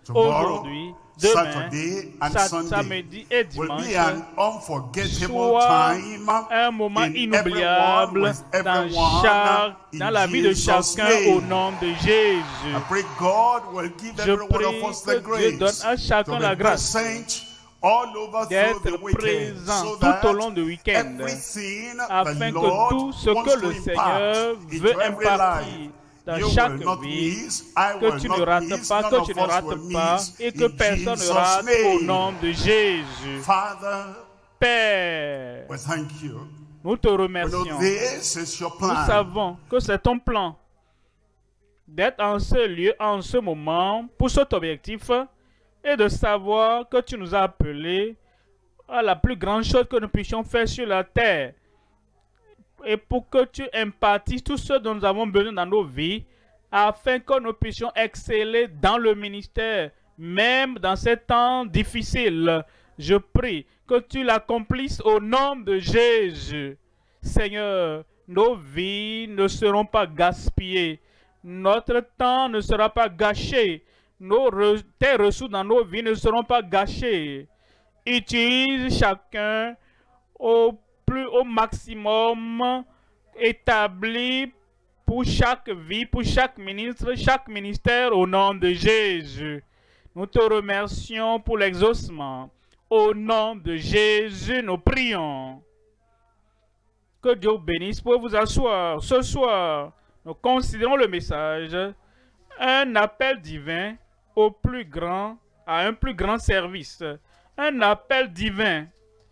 aujourd'hui, demain, samedi et dimanche soit un moment inoubliable dans la vie de chacun au nom de Jésus. Je prie que Dieu donne à chacun la grâce d'être présent tout au long du week-end, afin que tout ce que le Seigneur veut impartir dans chaque vie, que tu ne rates pas, et que personne ne rate au nom de Jésus. Père, nous te remercions. Nous savons que c'est ton plan d'être en ce lieu, en ce moment, pour cet objectif, et de savoir que tu nous as appelés à la plus grande chose que nous puissions faire sur la terre. Et pour que tu impartisses tout ce dont nous avons besoin dans nos vies, afin que nous puissions exceller dans le ministère, même dans ces temps difficiles. Je prie que tu l'accomplisses au nom de Jésus. Seigneur, nos vies ne seront pas gaspillées. Notre temps ne sera pas gâché. Tes ressources dans nos vies ne seront pas gâchées. Utilise chacun au maximum établi pour chaque vie, pour chaque ministre, chaque ministère au nom de Jésus. Nous te remercions pour l'exaucement. Au nom de Jésus, nous prions. Que Dieu vous bénisse. Pour vous asseoir. Ce soir, nous considérons le message, un appel divin au plus grand, à un plus grand service. Un appel divin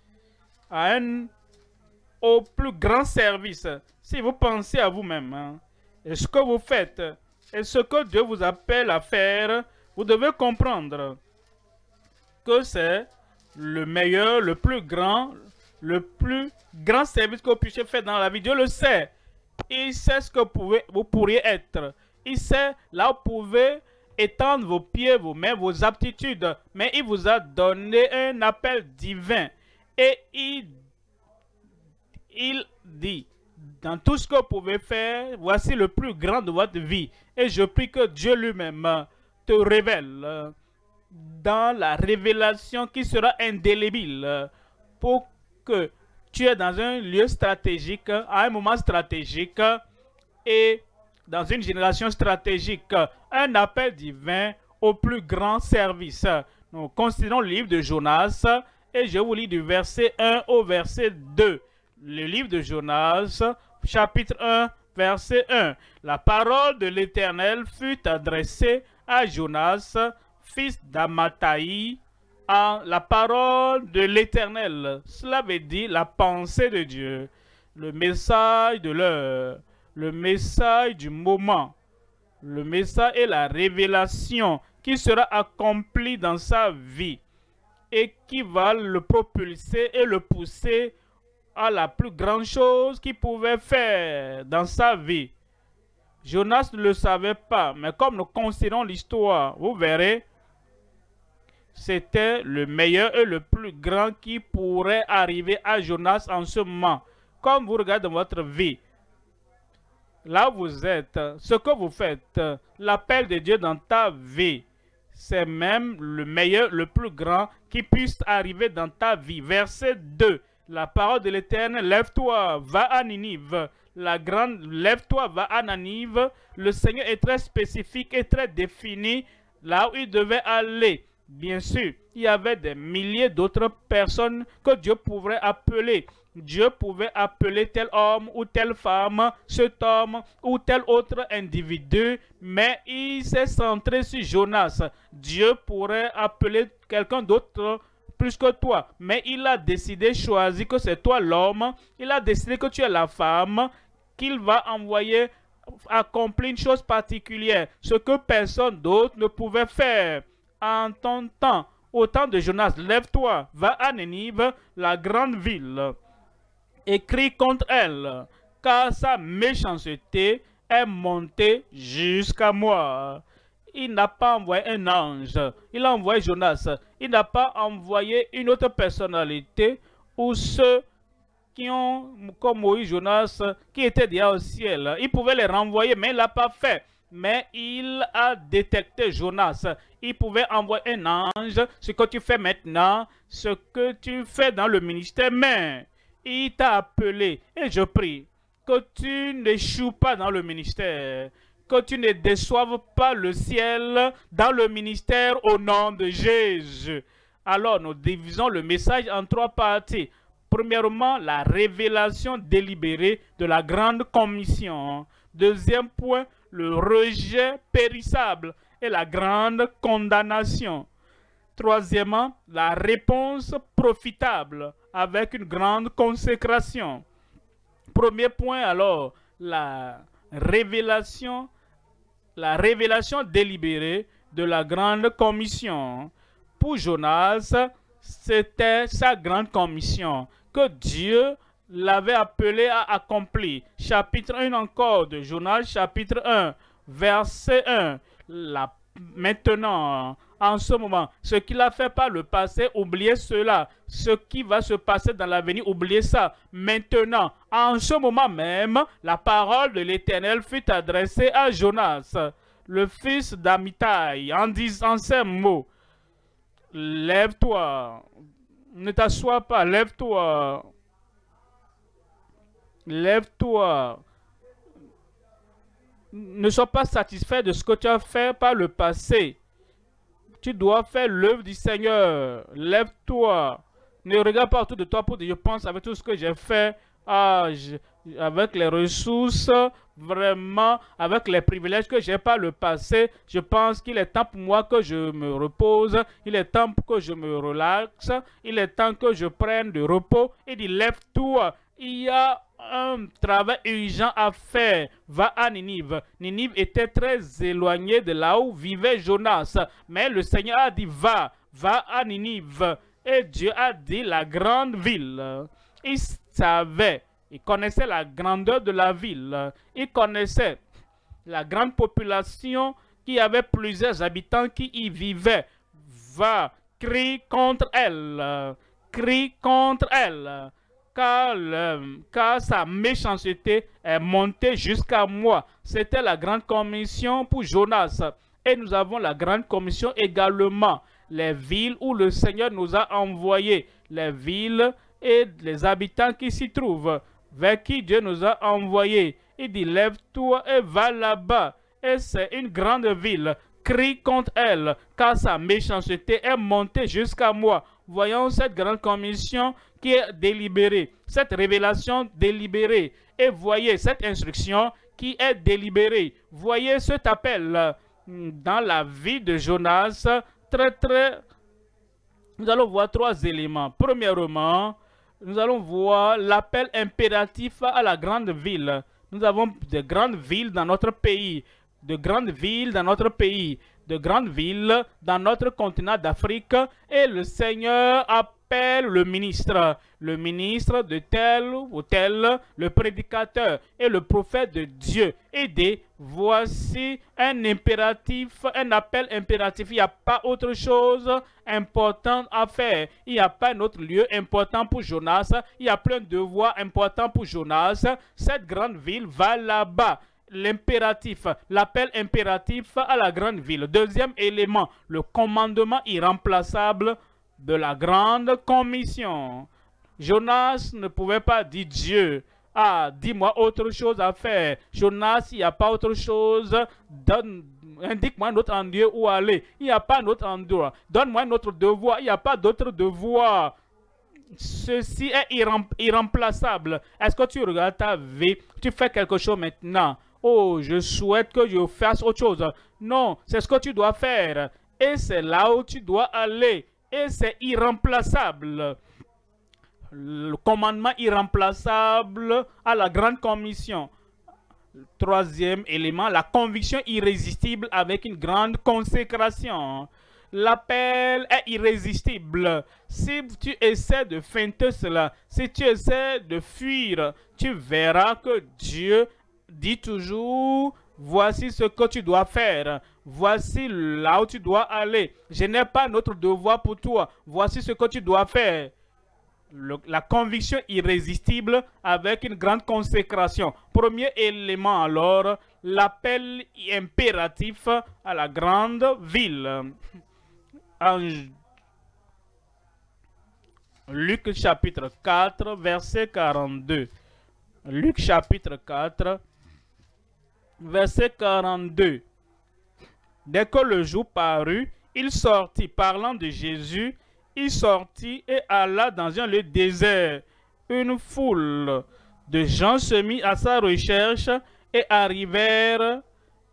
au plus grand service. Si vous pensez à vous-même, et ce que vous faites, et ce que Dieu vous appelle à faire, vous devez comprendre que c'est le meilleur, le plus grand service que vous puissiez faire dans la vie. Dieu le sait. Il sait ce que vous pourriez être. Il sait là où vous pouvez étendre vos pieds, vos mains, vos aptitudes. Mais il vous a donné un appel divin. Et il dit, dans tout ce que vous pouvez faire, voici le plus grand de votre vie. Et je prie que Dieu lui-même te révèle dans la révélation qui sera indélébile pour que tu es dans un lieu stratégique, à un moment stratégique et dans une génération stratégique, un appel divin au plus grand service. Nous considérons le livre de Jonas et je vous lis du verset 1 au verset 2. Le livre de Jonas, chapitre 1, verset 1. La parole de l'Éternel fut adressée à Jonas, fils d'Amathaï, en la parole de l'Éternel. Cela veut dire la pensée de Dieu, le message de l'heure, le message du moment, le message et la révélation qui sera accomplie dans sa vie et qui va le propulser et le pousser à la plus grande chose qu'il pouvait faire dans sa vie. Jonas ne le savait pas, mais comme nous considérons l'histoire, vous verrez, c'était le meilleur et le plus grand qui pourrait arriver à Jonas en ce moment. Comme vous regardez dans votre vie, là où vous êtes, ce que vous faites, l'appel de Dieu dans ta vie, c'est même le meilleur, le plus grand qui puisse arriver dans ta vie. Verset 2, la parole de l'Éternel, lève-toi, va à Ninive. Lève-toi, va à Ninive. Le Seigneur est très spécifique et très défini là où il devait aller. Bien sûr, il y avait des milliers d'autres personnes que Dieu pouvait appeler. Dieu pouvait appeler tel homme ou telle femme, cet homme ou tel autre individu, mais il s'est centré sur Jonas. Dieu pourrait appeler quelqu'un d'autre plus que toi, mais il a décidé, choisi que c'est toi l'homme, il a décidé que tu es la femme, qu'il va envoyer accomplir une chose particulière, ce que personne d'autre ne pouvait faire. En ton temps, au temps de Jonas, lève-toi, va à Ninive, la grande ville, et crie contre elle, car sa méchanceté est montée jusqu'à moi. Il n'a pas envoyé un ange, il a envoyé Jonas. Il n'a pas envoyé une autre personnalité ou ceux qui ont, comme Moïse, Jonas, qui étaient déjà au ciel. Il pouvait les renvoyer, mais il ne l'a pas fait. mais il a détecté Jonas. Il pouvait envoyer un ange, ce que tu fais maintenant, ce que tu fais dans le ministère, mais il t'a appelé. Et je prie que tu n'échoues pas dans le ministère, que tu ne déçoives pas le ciel dans le ministère au nom de Jésus. Alors, nous divisons le message en 3 parties. Premièrement, la révélation délibérée de la grande commission. Deuxième point, le rejet périssable et la grande condamnation. Troisièmement, la réponse profitable avec une grande consécration. Premier point alors, la révélation délibérée de la grande commission. Pour Jonas, c'était sa grande commission que Dieu l'avait appelé à accomplir. Chapitre 1 encore de Jonas, chapitre 1, verset 1. Maintenant, en ce moment, ce qu'il a fait par le passé, oubliez cela. Ce qui va se passer dans l'avenir, oubliez ça. Maintenant, en ce moment même, la parole de l'Éternel fut adressée à Jonas, le fils d'Amittai, en disant ces mots. Lève-toi, ne t'assois pas, lève-toi, lève-toi. Ne sois pas satisfait de ce que tu as fait par le passé. Tu dois faire l'œuvre du Seigneur. Lève-toi. Ne regarde pas autour de toi pour dire, je pense avec tout ce que j'ai fait, avec les ressources, vraiment, avec les privilèges que j'ai par le passé. Je pense qu'il est temps pour moi que je me repose. Il est temps que je me relaxe. Il est temps que je prenne du repos. Il dit, lève-toi. Il y a un travail urgent à faire. Va à Ninive. Ninive était très éloignée de là où vivait Jonas. Mais le Seigneur a dit, va à Ninive. Et Dieu a dit, la grande ville. Il savait, il connaissait la grandeur de la ville. Il connaissait la grande population qui avait plusieurs habitants qui y vivaient. Va, crie contre elle. Crie contre elle. Car sa méchanceté est montée jusqu'à moi. C'était la grande commission pour Jonas. Et nous avons la grande commission également. Les villes où le Seigneur nous a envoyés. Les villes et les habitants qui s'y trouvent. Vers qui Dieu nous a envoyés. Il dit, lève-toi et va là-bas. Et c'est une grande ville. Crie contre elle, car sa méchanceté est montée jusqu'à moi. Voyons cette grande commission qui est délibérée, cette révélation délibérée. Et voyez cette instruction qui est délibérée. Voyez cet appel dans la vie de Jonas. Nous allons voir 3 éléments. Premièrement, nous allons voir l'appel impératif à la grande ville. Nous avons de grandes villes dans notre pays. De grandes villes dans notre pays, de grandes villes dans notre continent d'Afrique, et le Seigneur appelle le ministre de tel ou tel, le prédicateur et le prophète de Dieu, et dit, voici un impératif, un appel impératif. Il n'y a pas autre chose importante à faire. Il n'y a pas un autre lieu important pour Jonas. Il y a plein de devoirs importants pour Jonas. Cette grande ville va là-bas. L'impératif, l'appel impératif à la grande ville. Deuxième élément, le commandement irremplaçable de la grande commission. Jonas ne pouvait pas dire Dieu, dis-moi autre chose à faire. Jonas, il n'y a pas autre chose, indique-moi un autre endroit où aller. Il n'y a pas un autre endroit. Donne-moi un autre devoir. Il n'y a pas d'autre devoir. Ceci est irremplaçable. Est-ce que tu regardes ta vie? Tu fais quelque chose maintenant. Oh, je souhaite que je fasse autre chose. Non, c'est ce que tu dois faire. Et c'est là où tu dois aller. Et c'est irremplaçable. Le commandement irremplaçable à la grande commission. Troisième élément, la conviction irrésistible avec une grande consécration. L'appel est irrésistible. Si tu essaies de feinter cela, si tu essaies de fuir, tu verras que Dieu dit toujours, voici ce que tu dois faire. Voici là où tu dois aller. Je n'ai pas notre devoir pour toi. Voici ce que tu dois faire. la conviction irrésistible avec une grande consécration. Premier élément alors, l'appel impératif à la grande ville. En Luc chapitre 4, verset 42. Luc chapitre 4, verset 42. Dès que le jour parut, il sortit, parlant de Jésus, il sortit et alla dans un lieu désert. Une foule de gens se mit à sa recherche et arrivèrent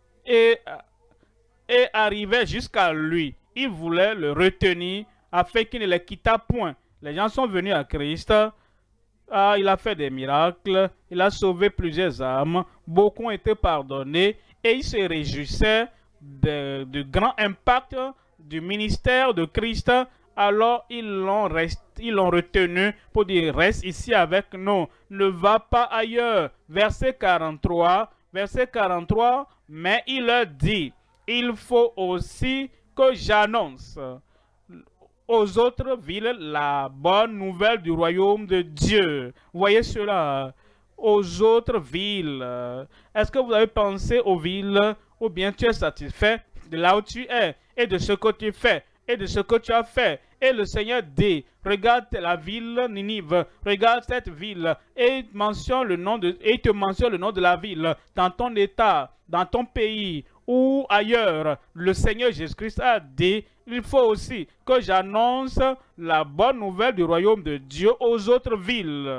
jusqu'à lui. Ils voulaient le retenir afin qu'il ne les quittât point. Les gens sont venus à Christ. Il a fait des miracles. Il a sauvé plusieurs âmes. Beaucoup ont été pardonnés. Et ils se réjouissaient du grand impact du ministère de Christ. Alors ils l'ont retenu pour dire: reste ici avec nous, ne va pas ailleurs. Verset 43, mais il leur dit: il faut aussi que j'annonce aux autres villes la bonne nouvelle du royaume de Dieu. Voyez cela, aux autres villes. Est-ce que vous avez pensé aux villes, ou bien tu es satisfait de là où tu es et de ce que tu fais et de ce que tu as fait? Et le Seigneur dit: regarde la ville Ninive, regarde cette ville, et il te mentionne le nom de la ville dans ton état, dans ton pays ou ailleurs. Le Seigneur Jésus-Christ a dit: il faut aussi que j'annonce la bonne nouvelle du royaume de Dieu aux autres villes.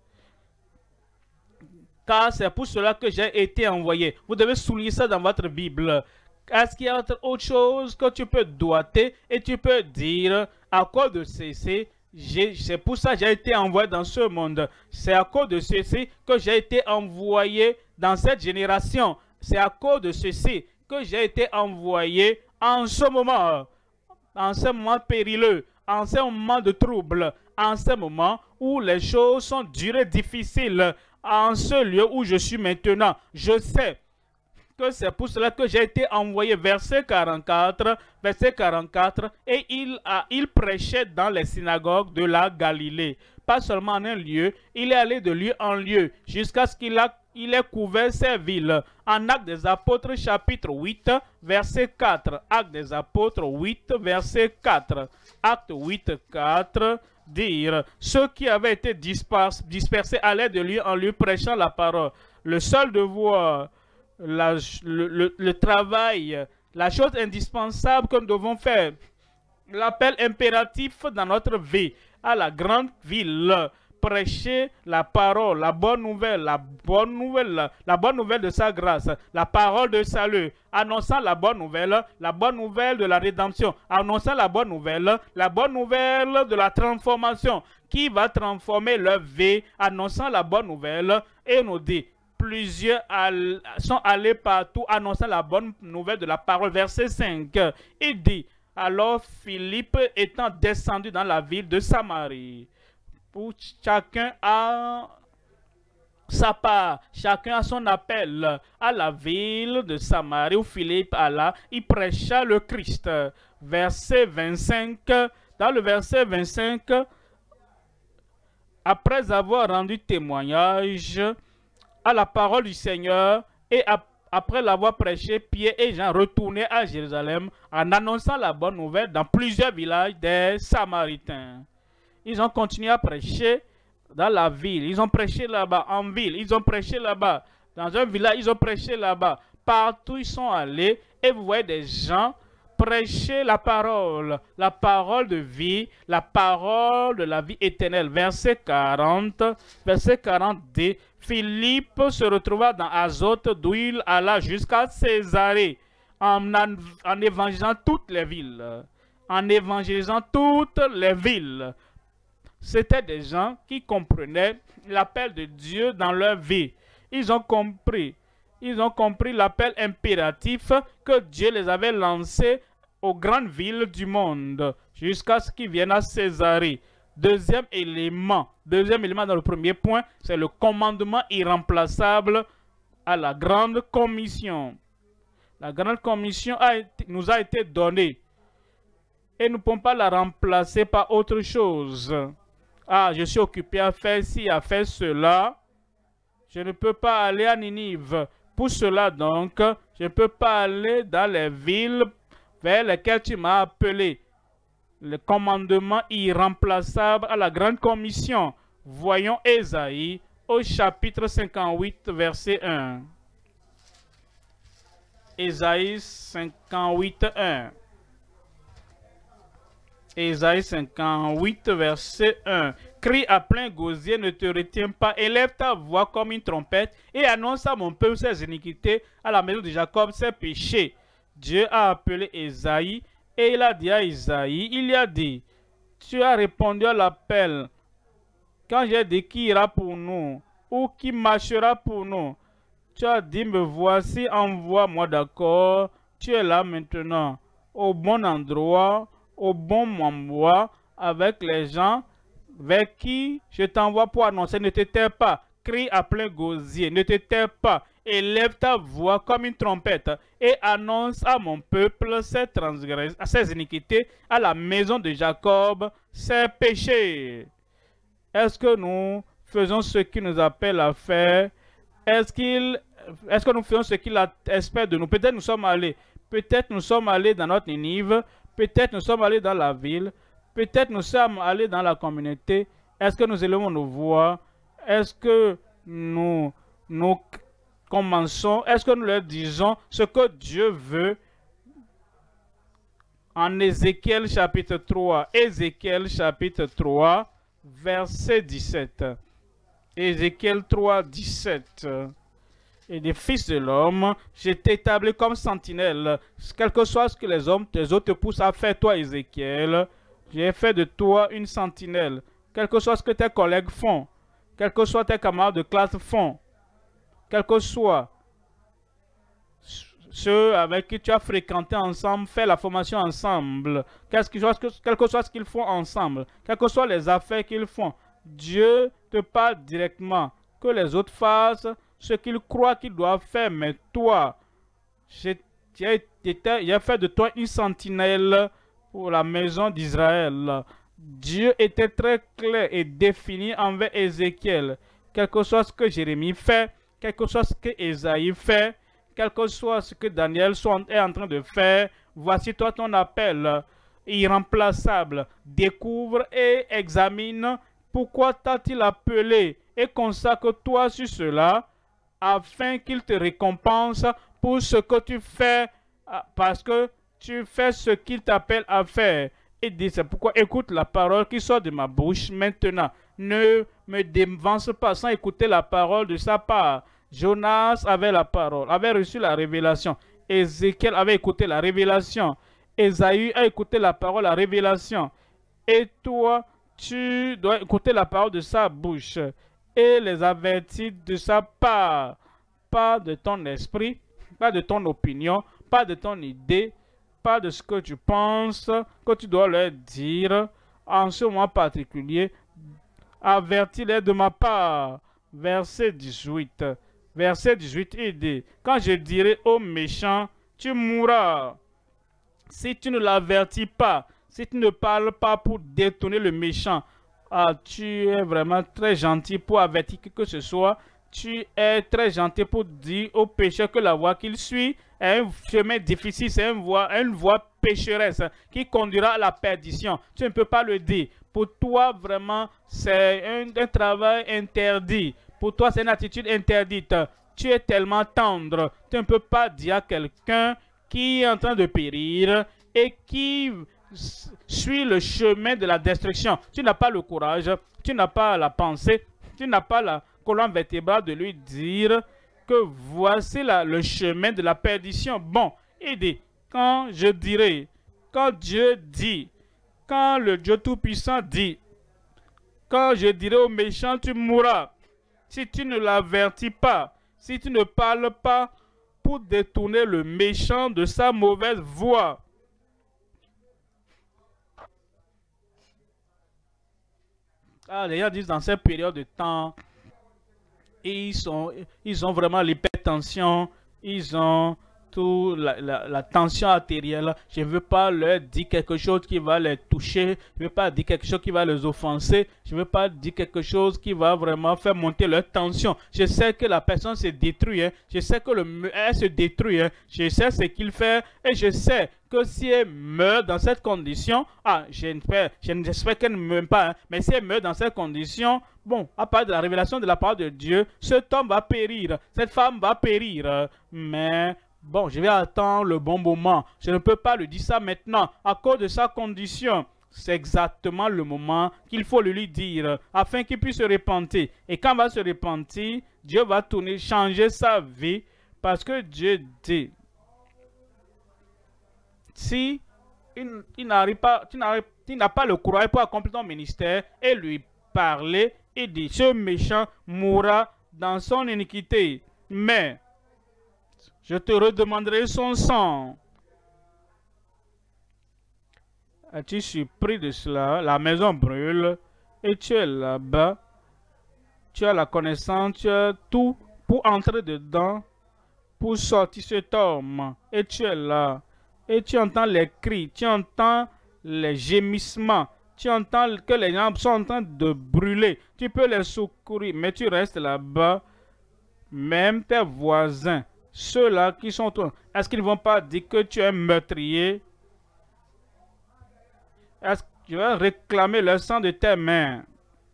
Car c'est pour cela que j'ai été envoyé. Vous devez souligner ça dans votre Bible. Est-ce qu'il y a autre chose que tu peux doiter et tu peux dire: à cause de ceci, c'est pour ça que j'ai été envoyé dans ce monde. C'est à cause de ceci que j'ai été envoyé dans cette génération. C'est à cause de ceci que j'ai été envoyé en ce moment périlleux, en ce moment de trouble, en ce moment où les choses sont dures et difficiles, en ce lieu où je suis maintenant. Je sais que c'est pour cela que j'ai été envoyé. Verset 44, et il prêchait dans les synagogues de la Galilée. Pas seulement en un lieu, il est allé de lieu en lieu, jusqu'à ce qu'il ait couvert ces villes. En Actes des Apôtres, chapitre 8, verset 4. Actes des Apôtres 8, verset 4. Acte 8, 4. Dire: ceux qui avaient été dispersés allaient de lieu en lieu prêchant la parole. Le seul devoir, le travail, la chose indispensable que nous devons faire, l'appel impératif dans notre vie à la grande ville: prêcher la parole, la bonne nouvelle de sa grâce, la parole de salut, annonçant la bonne nouvelle de la rédemption, annonçant la bonne nouvelle de la transformation qui va transformer leur vie, annonçant la bonne nouvelle. Et nous dit: plusieurs sont allés partout annonçant la bonne nouvelle de la parole. Verset 5, il dit: alors Philippe étant descendu dans la ville de Samarie. Pour chacun a sa part, chacun a son appel. À la ville de Samarie où Philippe alla, il prêcha le Christ. Verset 25, dans le verset 25, après avoir rendu témoignage à la parole du Seigneur et après l'avoir prêché, Pierre et Jean retournaient à Jérusalem en annonçant la bonne nouvelle dans plusieurs villages des Samaritains. Ils ont continué à prêcher dans la ville. Ils ont prêché là-bas, en ville. Ils ont prêché là-bas, dans un village. Ils ont prêché là-bas. Partout ils sont allés. Et vous voyez des gens prêcher la parole de vie, la parole de la vie éternelle. Verset 40 dit: Philippe se retrouva dans Azote, d'où il alla jusqu'à Césarée, en évangélisant toutes les villes. En évangélisant toutes les villes. C'était des gens qui comprenaient l'appel de Dieu dans leur vie. Ils ont compris l'appel impératif que Dieu les avait lancé aux grandes villes du monde, jusqu'à ce qu'ils viennent à Césarée. Deuxième élément dans le premier point, c'est le commandement irremplaçable à la grande commission. La grande commission nous a été donnée et nous ne pouvons pas la remplacer par autre chose. ah, je suis occupé à faire ci, à faire cela. Je ne peux pas aller à Ninive. Pour cela donc, je ne peux pas aller dans les villes vers lesquelles tu m'as appelé. Le commandement irremplaçable à la grande commission. Voyons Ésaïe au chapitre 58, verset 1. Ésaïe 58, 1. Ésaïe 58, verset 1. Crie à plein gosier, ne te retiens pas, élève ta voix comme une trompette et annonce à mon peuple ses iniquités, à la maison de Jacob ses péchés. Dieu a appelé Ésaïe et il a dit à Ésaïe, il a dit, tu as répondu à l'appel. Quand j'ai dit qui ira pour nous ou qui marchera pour nous, tu as dit, me voici, envoie-moi, d'accord. Tu es là maintenant, au bon endroit, au bon moment, avec les gens vers qui je t'envoie pour annoncer. Ne te tais pas, crie à plein gosier, ne te tais pas, élève ta voix comme une trompette et annonce à mon peuple ses iniquités, à la maison de Jacob ses péchés. Est-ce que nous faisons ce qu'il nous appelle à faire? Est-ce que nous faisons ce qu'il espère de nous? Peut-être nous sommes allés. Peut-être nous sommes allés dans notre Ninive. Peut-être nous sommes allés dans la ville. Peut-être nous sommes allés dans la communauté. Est-ce que nous élevons nos voix? Est-ce que nous commençons? Est-ce que nous leur disons ce que Dieu veut? En Ézéchiel chapitre 3. Ézéchiel chapitre 3, verset 17. Ézéchiel 3, 17. Et des fils de l'homme, je t'établis comme sentinelle. Quel que soit ce que les autres te poussent à faire, toi, Ézéchiel, j'ai fait de toi une sentinelle. Quel que soit ce que tes collègues font, quel que soit tes camarades de classe font, quel que soit ceux avec qui tu as fréquenté ensemble, fait la formation ensemble, quel que soit ce qu'ils font ensemble, quelles que soient les affaires qu'ils font, Dieu te parle directement. Que les autres fassent ce qu'ils croient qu'ils doivent faire, mais toi, j'ai fait de toi une sentinelle pour la maison d'Israël. Dieu était très clair et défini envers Ézéchiel. Quel que soit ce que Jérémie fait, quel que soit ce que Ésaïe fait, quel que soit ce que Daniel est en train de faire, voici toi ton appel irremplaçable. Découvre et examine pourquoi t'a-t-il appelé et consacre-toi sur cela afin qu'il te récompense pour ce que tu fais, parce que tu fais ce qu'il t'appelle à faire. Et dit, c'est pourquoi écoute la parole qui sort de ma bouche maintenant. Ne me dévance pas sans écouter la parole de sa part. Jonas avait la parole, avait reçu la révélation. Ézéchiel avait écouté la révélation. Ésaïe a écouté la parole, la révélation. Et toi, tu dois écouter la parole de sa bouche et les avertir de sa part. Pas de ton esprit, pas de ton opinion, pas de ton idée, pas de ce que tu penses, que tu dois leur dire en ce moment particulier. Avertis-les de ma part. Verset 18. Verset 18, il dit, quand je dirai au méchant, tu mourras. Si tu ne l'avertis pas, si tu ne parles pas pour détourner le méchant, tu es vraiment très gentil pour avertir qui que ce soit. Tu es très gentil pour dire au pécheur que la voie qu'il suit est un chemin difficile, c'est une voie pécheresse qui conduira à la perdition. Tu ne peux pas le dire. Pour toi, vraiment, c'est un travail interdit. Pour toi, c'est une attitude interdite. Tu es tellement tendre. Tu ne peux pas dire à quelqu'un qui est en train de périr et qui suit le chemin de la destruction. Tu n'as pas le courage, tu n'as pas la pensée, tu n'as pas la colonne vertébrale de lui dire que voici le chemin de la perdition. Bon, il dit, quand je dirai, quand Dieu dit, quand le Dieu Tout-Puissant dit, quand je dirai au méchant, tu mourras. Si tu ne l'avertis pas, si tu ne parles pas pour détourner le méchant de sa mauvaise voie. Les gens disent dans cette période de temps, ils ont vraiment l'hypertension, ils ont surtout la tension artérielle. Je ne veux pas leur dire quelque chose qui va les toucher. Je ne veux pas dire quelque chose qui va les offenser. Je ne veux pas dire quelque chose qui va vraiment faire monter leur tension. Je sais que la personne se détruit. Hein. Je sais que elle se détruit. Hein. Je sais ce qu'il fait. Et je sais que si elle meurt dans cette condition, j'espère qu'elle ne meurt pas. Hein, mais si elle meurt dans cette condition, bon, à part de la révélation de la parole de Dieu, cet homme va périr. Cette femme va périr. Mais bon, je vais attendre le bon moment. Je ne peux pas lui dire ça maintenant à cause de sa condition. C'est exactement le moment qu'il faut le lui dire afin qu'il puisse se repentir. Et quand il va se repentir, Dieu va changer sa vie parce que Dieu dit, si il n'arrive pas, tu n'as pas le courage pour accomplir ton ministère et lui parler, il dit, ce méchant mourra dans son iniquité, mais je te redemanderai son sang. Es-tu surpris de cela? La maison brûle et tu es là-bas. Tu as la connaissance, tu as tout pour entrer dedans, pour sortir cet homme. Et tu es là. Et tu entends les cris, tu entends les gémissements. Tu entends que les gens sont en train de brûler. Tu peux les secourir, mais tu restes là-bas. Même tes voisins, ceux-là qui sont... Est-ce qu'ils ne vont pas dire que tu es meurtrier? Est-ce que tu vas réclamer le sang de tes mains?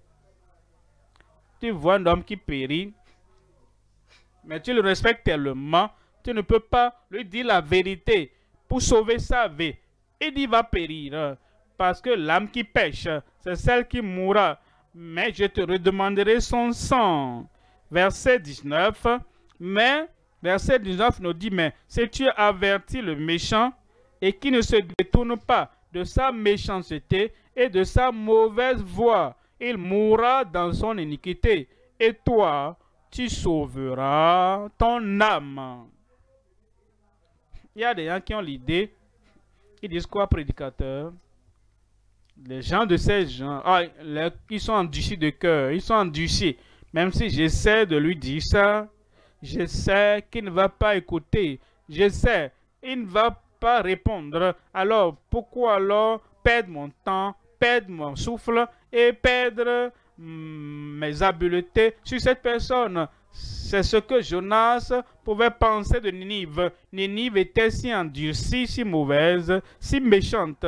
Tu vois un homme qui périt, mais tu le respectes tellement, tu ne peux pas lui dire la vérité pour sauver sa vie. Il va périr, parce que l'âme qui pêche, c'est celle qui mourra. Mais je te redemanderai son sang. Verset 19. Mais, verset 19 nous dit, mais si tu avertis le méchant et qui ne se détourne pas de sa méchanceté et de sa mauvaise voie, il mourra dans son iniquité. Et toi, tu sauveras ton âme. Il y a des gens qui ont l'idée, ils disent quoi, prédicateur? Les gens de ces gens, ils sont endurcis de cœur, ils sont endurcis. Même si j'essaie de lui dire ça, je sais qu'il ne va pas écouter. Je sais, il ne va pas répondre. Alors, pourquoi alors perdre mon temps, perdre mon souffle et perdre mes habiletés sur cette personne? C'est ce que Jonas pouvait penser de Ninive. Ninive était si endurcie, si mauvaise, si méchante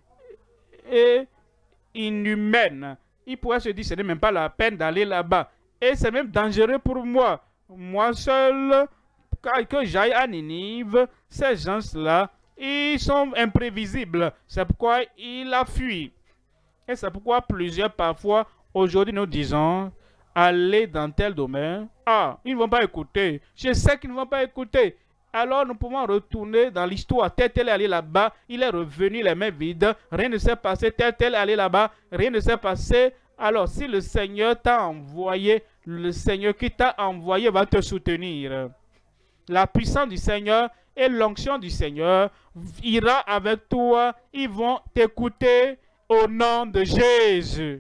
et inhumaine. Il pourrait se dire, ce n'est même pas la peine d'aller là-bas. Et c'est même dangereux pour moi. Moi seul, que j'aille à Ninive, ces gens-là, ils sont imprévisibles. C'est pourquoi il a fui. Et c'est pourquoi plusieurs, parfois, aujourd'hui, nous disons, allez dans tel domaine. Ah, ils ne vont pas écouter. Je sais qu'ils ne vont pas écouter. Alors, nous pouvons retourner dans l'histoire. Tel est allé là-bas, il est revenu les mains vides. Rien ne s'est passé. Tel est allé là-bas, rien ne s'est passé. Alors, si le Seigneur t'a envoyé, le Seigneur qui t'a envoyé va te soutenir. La puissance du Seigneur et l'onction du Seigneur ira avec toi. Ils vont t'écouter au nom de Jésus.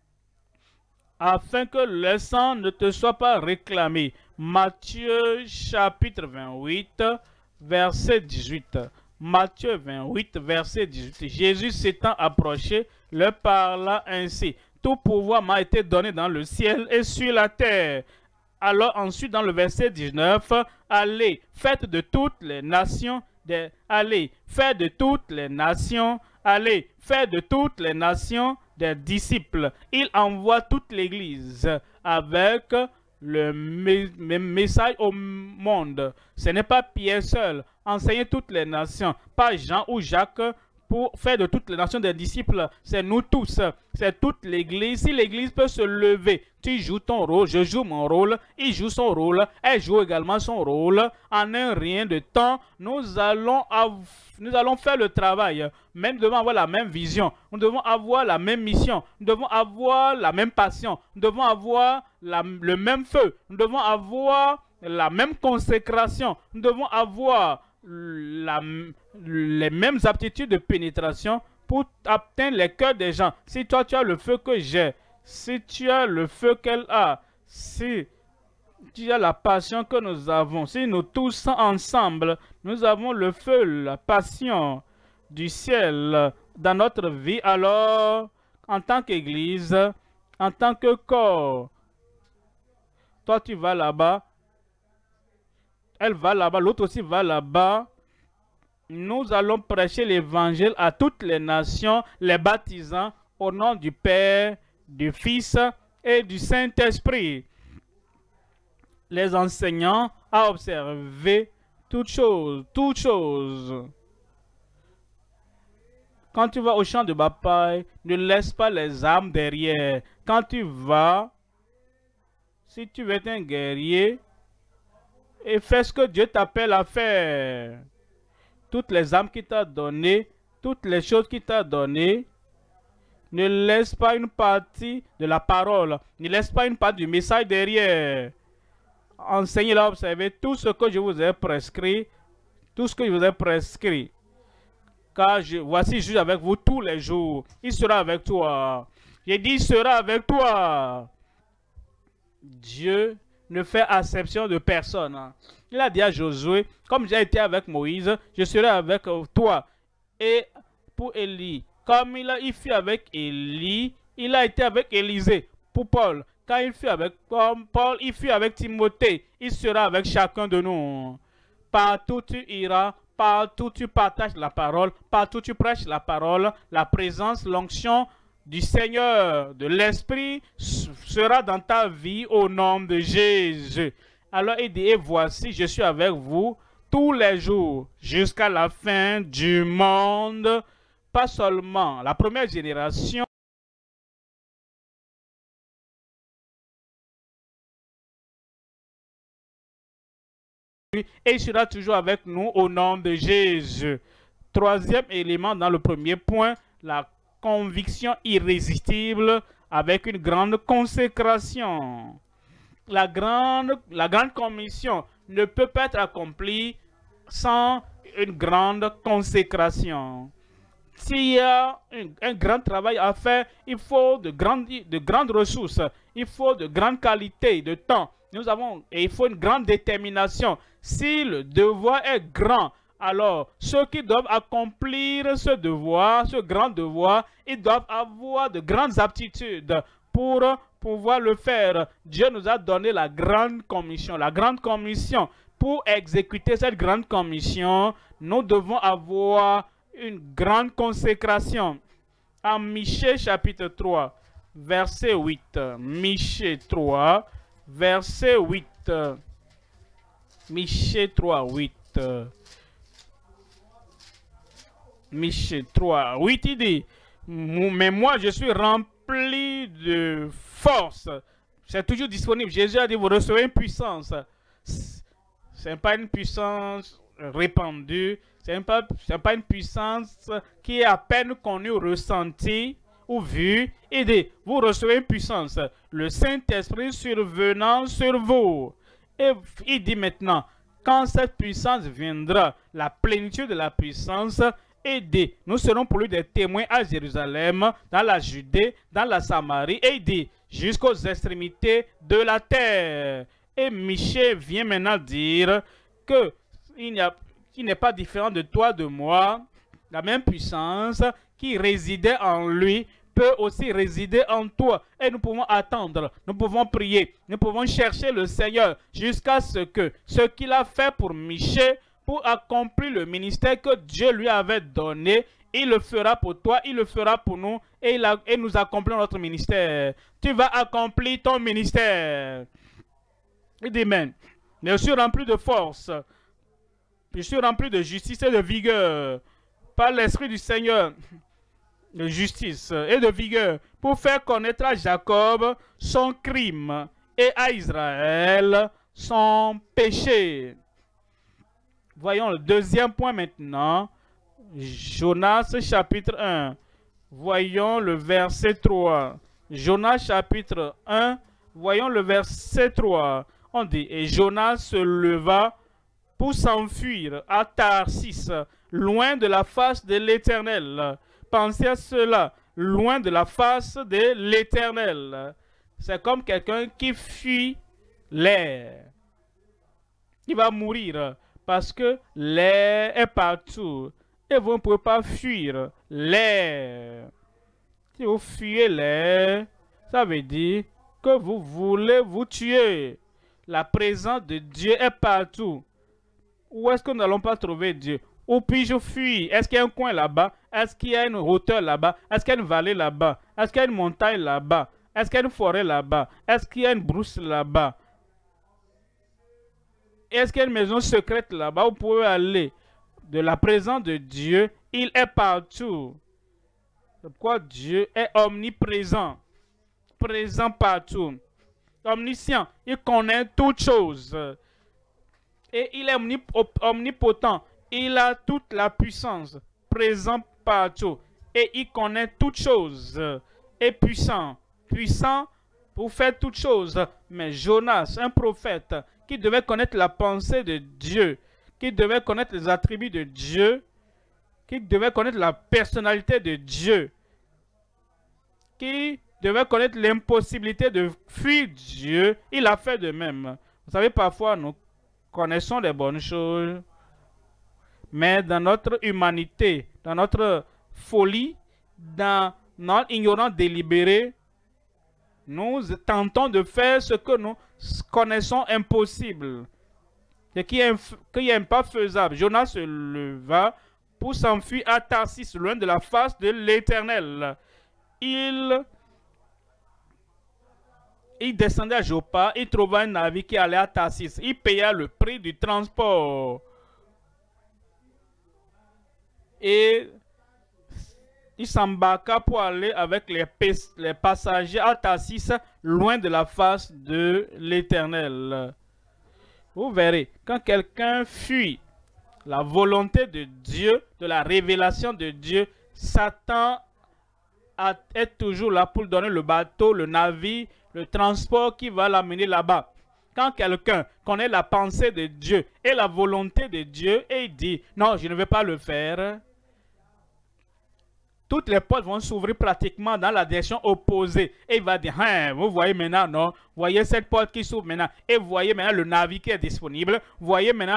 Afin que le sang ne te soit pas réclamé. Matthieu chapitre 28, verset 18. Matthieu 28, verset 18. Jésus s'étant approché, leur parla ainsi. Tout pouvoir m'a été donné dans le ciel et sur la terre. Alors ensuite dans le verset 19, allez, faites de toutes les nations des... Allez, faites de toutes les nations... Allez, faites de toutes les nations des disciples. Il envoie toute l'Église avec le message au monde. Ce n'est pas Pierre seul. Enseignez toutes les nations. Pas Jean ou Jacques pour faire de toutes les nations des disciples. C'est nous tous. C'est toute l'Église. Si l'Église peut se lever, tu joues ton rôle, je joue mon rôle, il joue son rôle, elle joue également son rôle. En un rien de temps, nous allons faire le travail. Même nous devons avoir la même vision. Nous devons avoir la même mission. Nous devons avoir la même passion. Nous devons avoir le même feu. Nous devons avoir la même consécration. Nous devons avoir les mêmes aptitudes de pénétration pour atteindre les cœurs des gens. Si toi tu as le feu que j'ai, si tu as le feu qu'elle a, si tu as la passion que nous avons, si nous tous ensemble, nous avons le feu, la passion du ciel dans notre vie, alors, en tant qu'Église, en tant que corps, toi tu vas là-bas, elle va là-bas, l'autre aussi va là-bas. Nous allons prêcher l'évangile à toutes les nations, les baptisant au nom du Père, du Fils et du Saint-Esprit. Les enseignants à observer toutes choses, toutes choses. Quand tu vas au champ de bataille, ne laisse pas les armes derrière. Quand tu vas, si tu veux être un guerrier, et fais ce que Dieu t'appelle à faire. Toutes les armes qu'il t'a données, toutes les choses qu'il t'a données, ne laisse pas une partie de la parole, ne laisse pas une partie du message derrière. Enseignez-le à observer tout ce que je vous ai prescrit, tout ce que je vous ai prescrit. Car voici, je suis avec vous tous les jours. Il sera avec toi. J'ai dit, il sera avec toi. Dieu ne fait acception de personne. Il a dit à Josué, comme j'ai été avec Moïse, je serai avec toi. Et pour Élie, comme il fut avec Élie, il a été avec Élisée. Pour Paul, quand il fut avec Paul, il fut avec Timothée. Il sera avec chacun de nous. Partout tu iras, partout tu partages la parole, partout tu prêches la parole, la présence, l'onction du Seigneur, de l'Esprit sera dans ta vie au nom de Jésus. Alors il dit, et voici, je suis avec vous tous les jours jusqu'à la fin du monde. Pas seulement la première génération, et il sera toujours avec nous au nom de Jésus. Troisième élément dans le premier point, la conviction irrésistible avec une grande consécration. La grande commission ne peut pas être accomplie sans une grande consécration. S'il y a un grand travail à faire, il faut de grandes ressources, il faut de grandes qualités de temps. Et il faut une grande détermination. Si le devoir est grand, alors ceux qui doivent accomplir ce devoir, ce grand devoir, ils doivent avoir de grandes aptitudes pour pouvoir le faire. Dieu nous a donné la grande commission. La grande commission, pour exécuter cette grande commission, nous devons avoir une grande consécration. En Michée chapitre 3, verset 8. Michée 3, verset 8. Michée 3, 8. Michée 3, 8, il dit, mais moi je suis rempli de force. C'est toujours disponible. Jésus a dit, vous recevez une puissance. Ce n'est pas une puissance répandue. Ce n'est pas une puissance qui est à peine connue, ressentie ou vue. Il dit, vous recevez une puissance. Le Saint-Esprit survenant sur vous. Et il dit maintenant, quand cette puissance viendra, la plénitude de la puissance, et dit, nous serons pour lui des témoins à Jérusalem, dans la Judée, dans la Samarie, et il dit, jusqu'aux extrémités de la terre. Et Michée vient maintenant dire que il n'est pas différent de toi, de moi. La même puissance qui résidait en lui peut aussi résider en toi. Et nous pouvons attendre, nous pouvons prier, nous pouvons chercher le Seigneur jusqu'à ce que ce qu'il a fait pour Michée, pour accomplir le ministère que Dieu lui avait donné, il le fera pour toi, il le fera pour nous, et nous accomplissons notre ministère. Tu vas accomplir ton ministère. Il dit, amen. Mais je suis rempli de force. Je suis rempli de justice et de vigueur par l'Esprit du Seigneur, de justice et de vigueur, pour faire connaître à Jacob son crime et à Israël son péché. Voyons le deuxième point maintenant. Jonas chapitre 1. Voyons le verset 3. Jonas chapitre 1. Voyons le verset 3. On dit, et Jonas se leva pour s'enfuir à Tarsis, loin de la face de l'Éternel. Pensez à cela, loin de la face de l'Éternel. C'est comme quelqu'un qui fuit l'air. Il va mourir parce que l'air est partout et vous ne pouvez pas fuir l'air. Si vous fuyez l'air, ça veut dire que vous voulez vous tuer. La présence de Dieu est partout. Où est-ce que nous n'allons pas trouver Dieu? Où puis-je fuir? Est-ce qu'il y a un coin là-bas? Est-ce qu'il y a une hauteur là-bas? Est-ce qu'il y a une vallée là-bas? Est-ce qu'il y a une montagne là-bas? Est-ce qu'il y a une forêt là-bas? Est-ce qu'il y a une brousse là-bas? Est-ce qu'il y a une maison secrète là-bas? Vous pouvez aller. De la présence de Dieu, il est partout. C'est pourquoi Dieu est omniprésent. Présent partout. Omniscient. Il connaît toutes choses. Et il est omnipotent. Il a toute la puissance. Présent partout. Et il connaît toutes choses. Et puissant. Puissant pour faire toutes choses. Mais Jonas, un prophète, qui devait connaître la pensée de Dieu, qui devait connaître les attributs de Dieu, qui devait connaître la personnalité de Dieu, qui devait connaître l'impossibilité de fuir Dieu, il a fait de même. Vous savez, parfois, nous connaissons les bonnes choses, mais dans notre humanité, dans notre folie, dans notre ignorance délibérée, nous tentons de faire ce que nous connaissons impossible, ce qui n'est pas faisable. Jonas se leva pour s'enfuir à Tarsis, loin de la face de l'Éternel. Il descendait à Joppa, il trouva un navire qui allait à Tarsis. Il paya le prix du transport. Et il s'embarqua pour aller avec les passagers à Tarsis, loin de la face de l'Éternel. Vous verrez, quand quelqu'un fuit la volonté de Dieu, de la révélation de Dieu, Satan est toujours là pour donner le bateau, le navire, le transport qui va l'amener là-bas. Quand quelqu'un connaît la pensée de Dieu et la volonté de Dieu et il dit « Non, je ne vais pas le faire », toutes les portes vont s'ouvrir pratiquement dans la direction opposée. Et il va dire, vous voyez maintenant, non? Vous voyez cette porte qui s'ouvre maintenant. Et vous voyez maintenant le navire qui est disponible. Vous voyez maintenant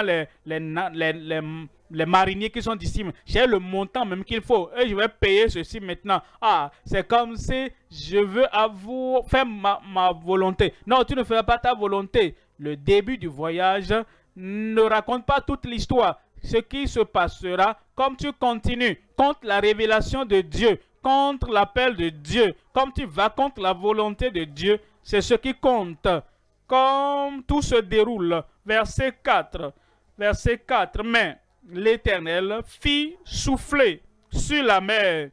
les mariniers qui sont disponibles. J'ai le montant même qu'il faut. Et je vais payer ceci maintenant. Ah, c'est comme si je veux faire ma volonté. Non, tu ne feras pas ta volonté. Le début du voyage ne raconte pas toute l'histoire. Ce qui se passera comme tu continues contre la révélation de Dieu, contre l'appel de Dieu, comme tu vas contre la volonté de Dieu, c'est ce qui compte. Comme tout se déroule. Verset 4. Verset 4. Mais l'Éternel fit souffler sur la mer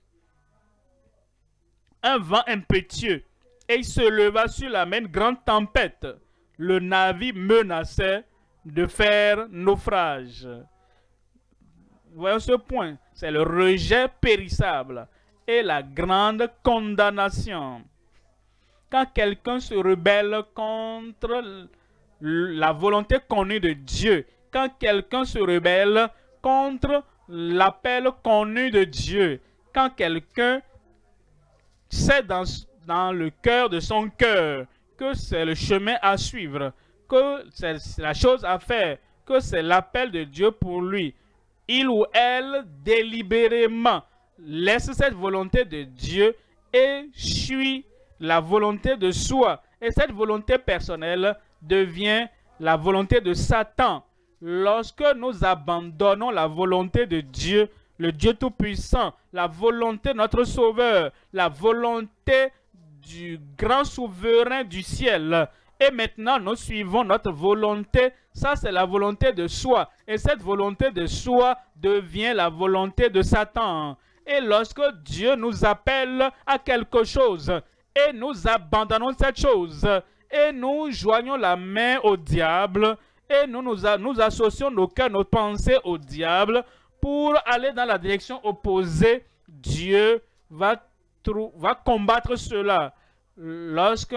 un vent impétueux et il se leva sur la mer une grande tempête. Le navire menaçait de faire naufrage. Voyons ce point, c'est le rejet périssable et la grande condamnation. Quand quelqu'un se rebelle contre la volonté connue de Dieu, quand quelqu'un se rebelle contre l'appel connu de Dieu, quand quelqu'un sait dans le cœur de son cœur que c'est le chemin à suivre, que c'est la chose à faire, que c'est l'appel de Dieu pour lui, il ou elle délibérément laisse cette volonté de Dieu et suit la volonté de soi. Et cette volonté personnelle devient la volonté de Satan. Lorsque nous abandonnons la volonté de Dieu, le Dieu Tout-Puissant, la volonté de notre Sauveur, la volonté du grand souverain du ciel, et maintenant nous suivons notre volonté, ça c'est la volonté de soi. Et cette volonté de soi devient la volonté de Satan. Et lorsque Dieu nous appelle à quelque chose, et nous abandonnons cette chose, et nous joignons la main au diable, et nous associons nos cœurs, nos pensées au diable, pour aller dans la direction opposée, Dieu va combattre cela. Lorsque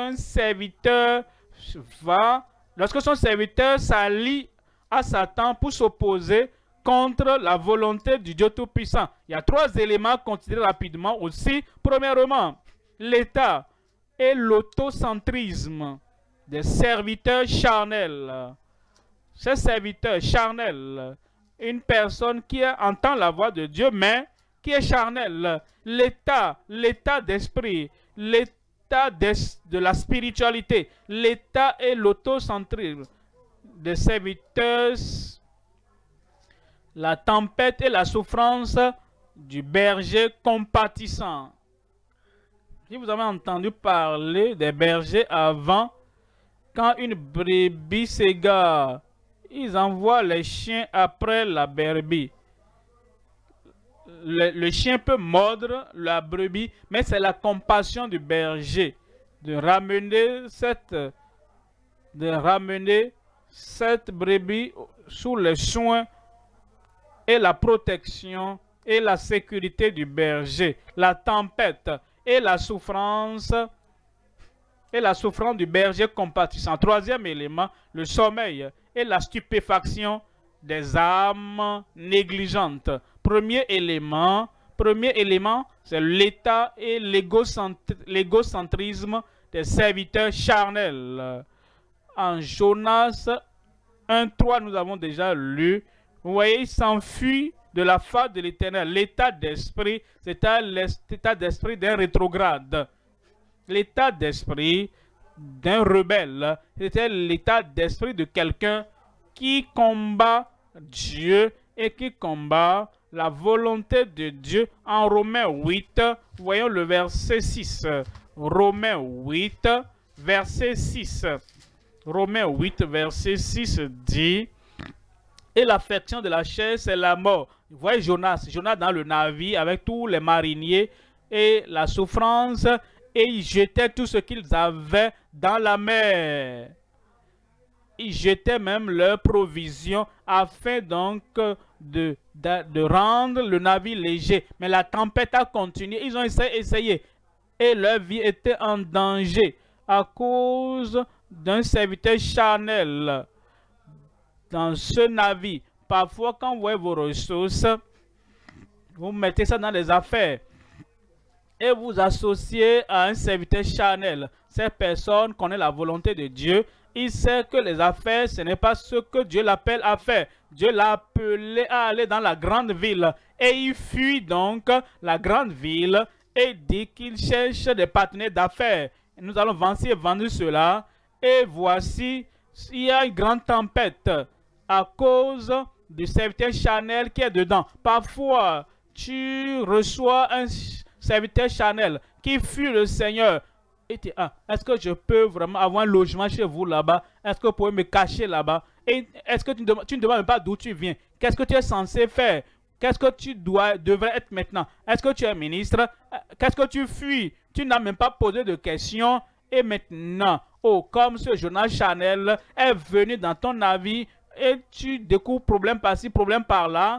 son serviteur s'allie à Satan pour s'opposer contre la volonté du Dieu Tout-Puissant. Il y a trois éléments à considérer rapidement aussi. Premièrement, l'État et l'autocentrisme. des serviteurs charnels. Ces serviteurs charnels, une personne qui entend la voix de Dieu, mais qui est charnel. L'état d'esprit, l'état de la spiritualité, l'état et l'autocentrisme des serviteurs, la tempête et la souffrance du berger compatissant. Si vous avez entendu parler des bergers avant, quand une brebis s'égare, ils envoient les chiens après la brebis. Le chien peut mordre la brebis, mais c'est la compassion du berger de ramener cette brebis sous les soins et la protection et la sécurité du berger. La tempête et la souffrance du berger compatissant. Troisième élément, le sommeil et la stupéfaction des âmes négligentes. Premier élément, c'est l'état et l'égocentrisme des serviteurs charnels. En Jonas 1:3, nous avons déjà lu. Vous voyez, il s'enfuit de la face de l'Éternel. L'état d'esprit, c'est l'état d'esprit d'un rétrograde. L'état d'esprit d'un rebelle, c'était l'état d'esprit de quelqu'un qui combat Dieu et qui combat la volonté de Dieu. En Romains 8, voyons le verset 6. Romains 8, verset 6. Romains 8, verset 6 dit: et l'affection de la chair, c'est la mort. Vous voyez Jonas dans le navire avec tous les mariniers et la souffrance, et ils jetaient tout ce qu'ils avaient dans la mer. Ils jetaient même leurs provisions afin donc de rendre le navire léger. Mais la tempête a continué. Ils ont essayé et leur vie était en danger à cause d'un serviteur charnel dans ce navire. Parfois, quand vous voyez vos ressources, vous mettez ça dans les affaires et vous associez à un serviteur charnel. Cette personne connaît la volonté de Dieu. Il sait que les affaires, ce n'est pas ce que Dieu l'appelle à faire. Dieu l'a appelé à aller dans la grande ville. Et il fuit donc la grande ville et dit qu'il cherche des partenaires d'affaires. Nous allons vendre cela. Et voici, il y a une grande tempête à cause du serviteur charnel qui est dedans. Parfois, tu reçois un serviteur charnel qui fuit le Seigneur. Et tu dis, est-ce que je peux vraiment avoir un logement chez vous là-bas? Est-ce que vous pouvez me cacher là-bas? Et est-ce que tu ne demandes même pas d'où tu viens? Qu'est-ce que tu es censé faire? Qu'est-ce que tu devrais être maintenant? Est-ce que tu es ministre? Qu'est-ce que tu fuis? Tu n'as même pas posé de questions. Et maintenant, comme ce Jonas charnel est venu dans ton avis et tu découvres problème par-ci, problème par-là,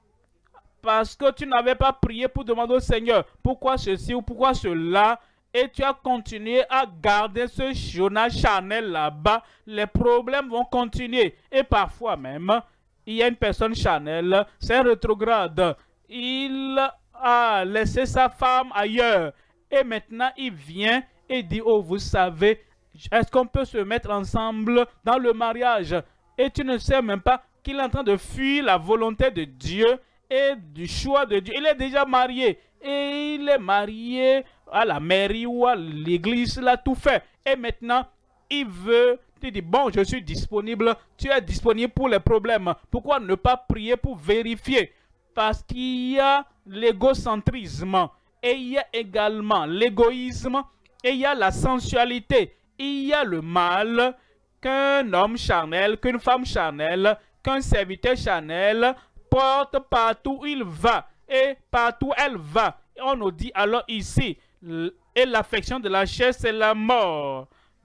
parce que tu n'avais pas prié pour demander au Seigneur pourquoi ceci ou pourquoi cela, et tu as continué à garder ce Jonas charnel là-bas, les problèmes vont continuer. Et parfois même, il y a une personne charnelle, c'est un rétrograde. Il a laissé sa femme ailleurs. Et maintenant, il vient et dit, oh, vous savez, est-ce qu'on peut se mettre ensemble dans le mariage? Et tu ne sais même pas qu'il est en train de fuir la volonté de Dieu et du choix de Dieu. Il est déjà marié. Et il est marié à la mairie ou à l'église, il a tout fait. Et maintenant, il veut, tu dis, bon, je suis disponible, tu es disponible pour les problèmes. Pourquoi ne pas prier pour vérifier? Parce qu'il y a l'égocentrisme, et il y a également l'égoïsme, et il y a la sensualité, il y a le mal qu'un homme charnel, qu'une femme charnelle, qu'un serviteur charnel porte partout où il va. Et partout elle va. On nous dit alors ici, et l'affection de la chair, c'est la mort.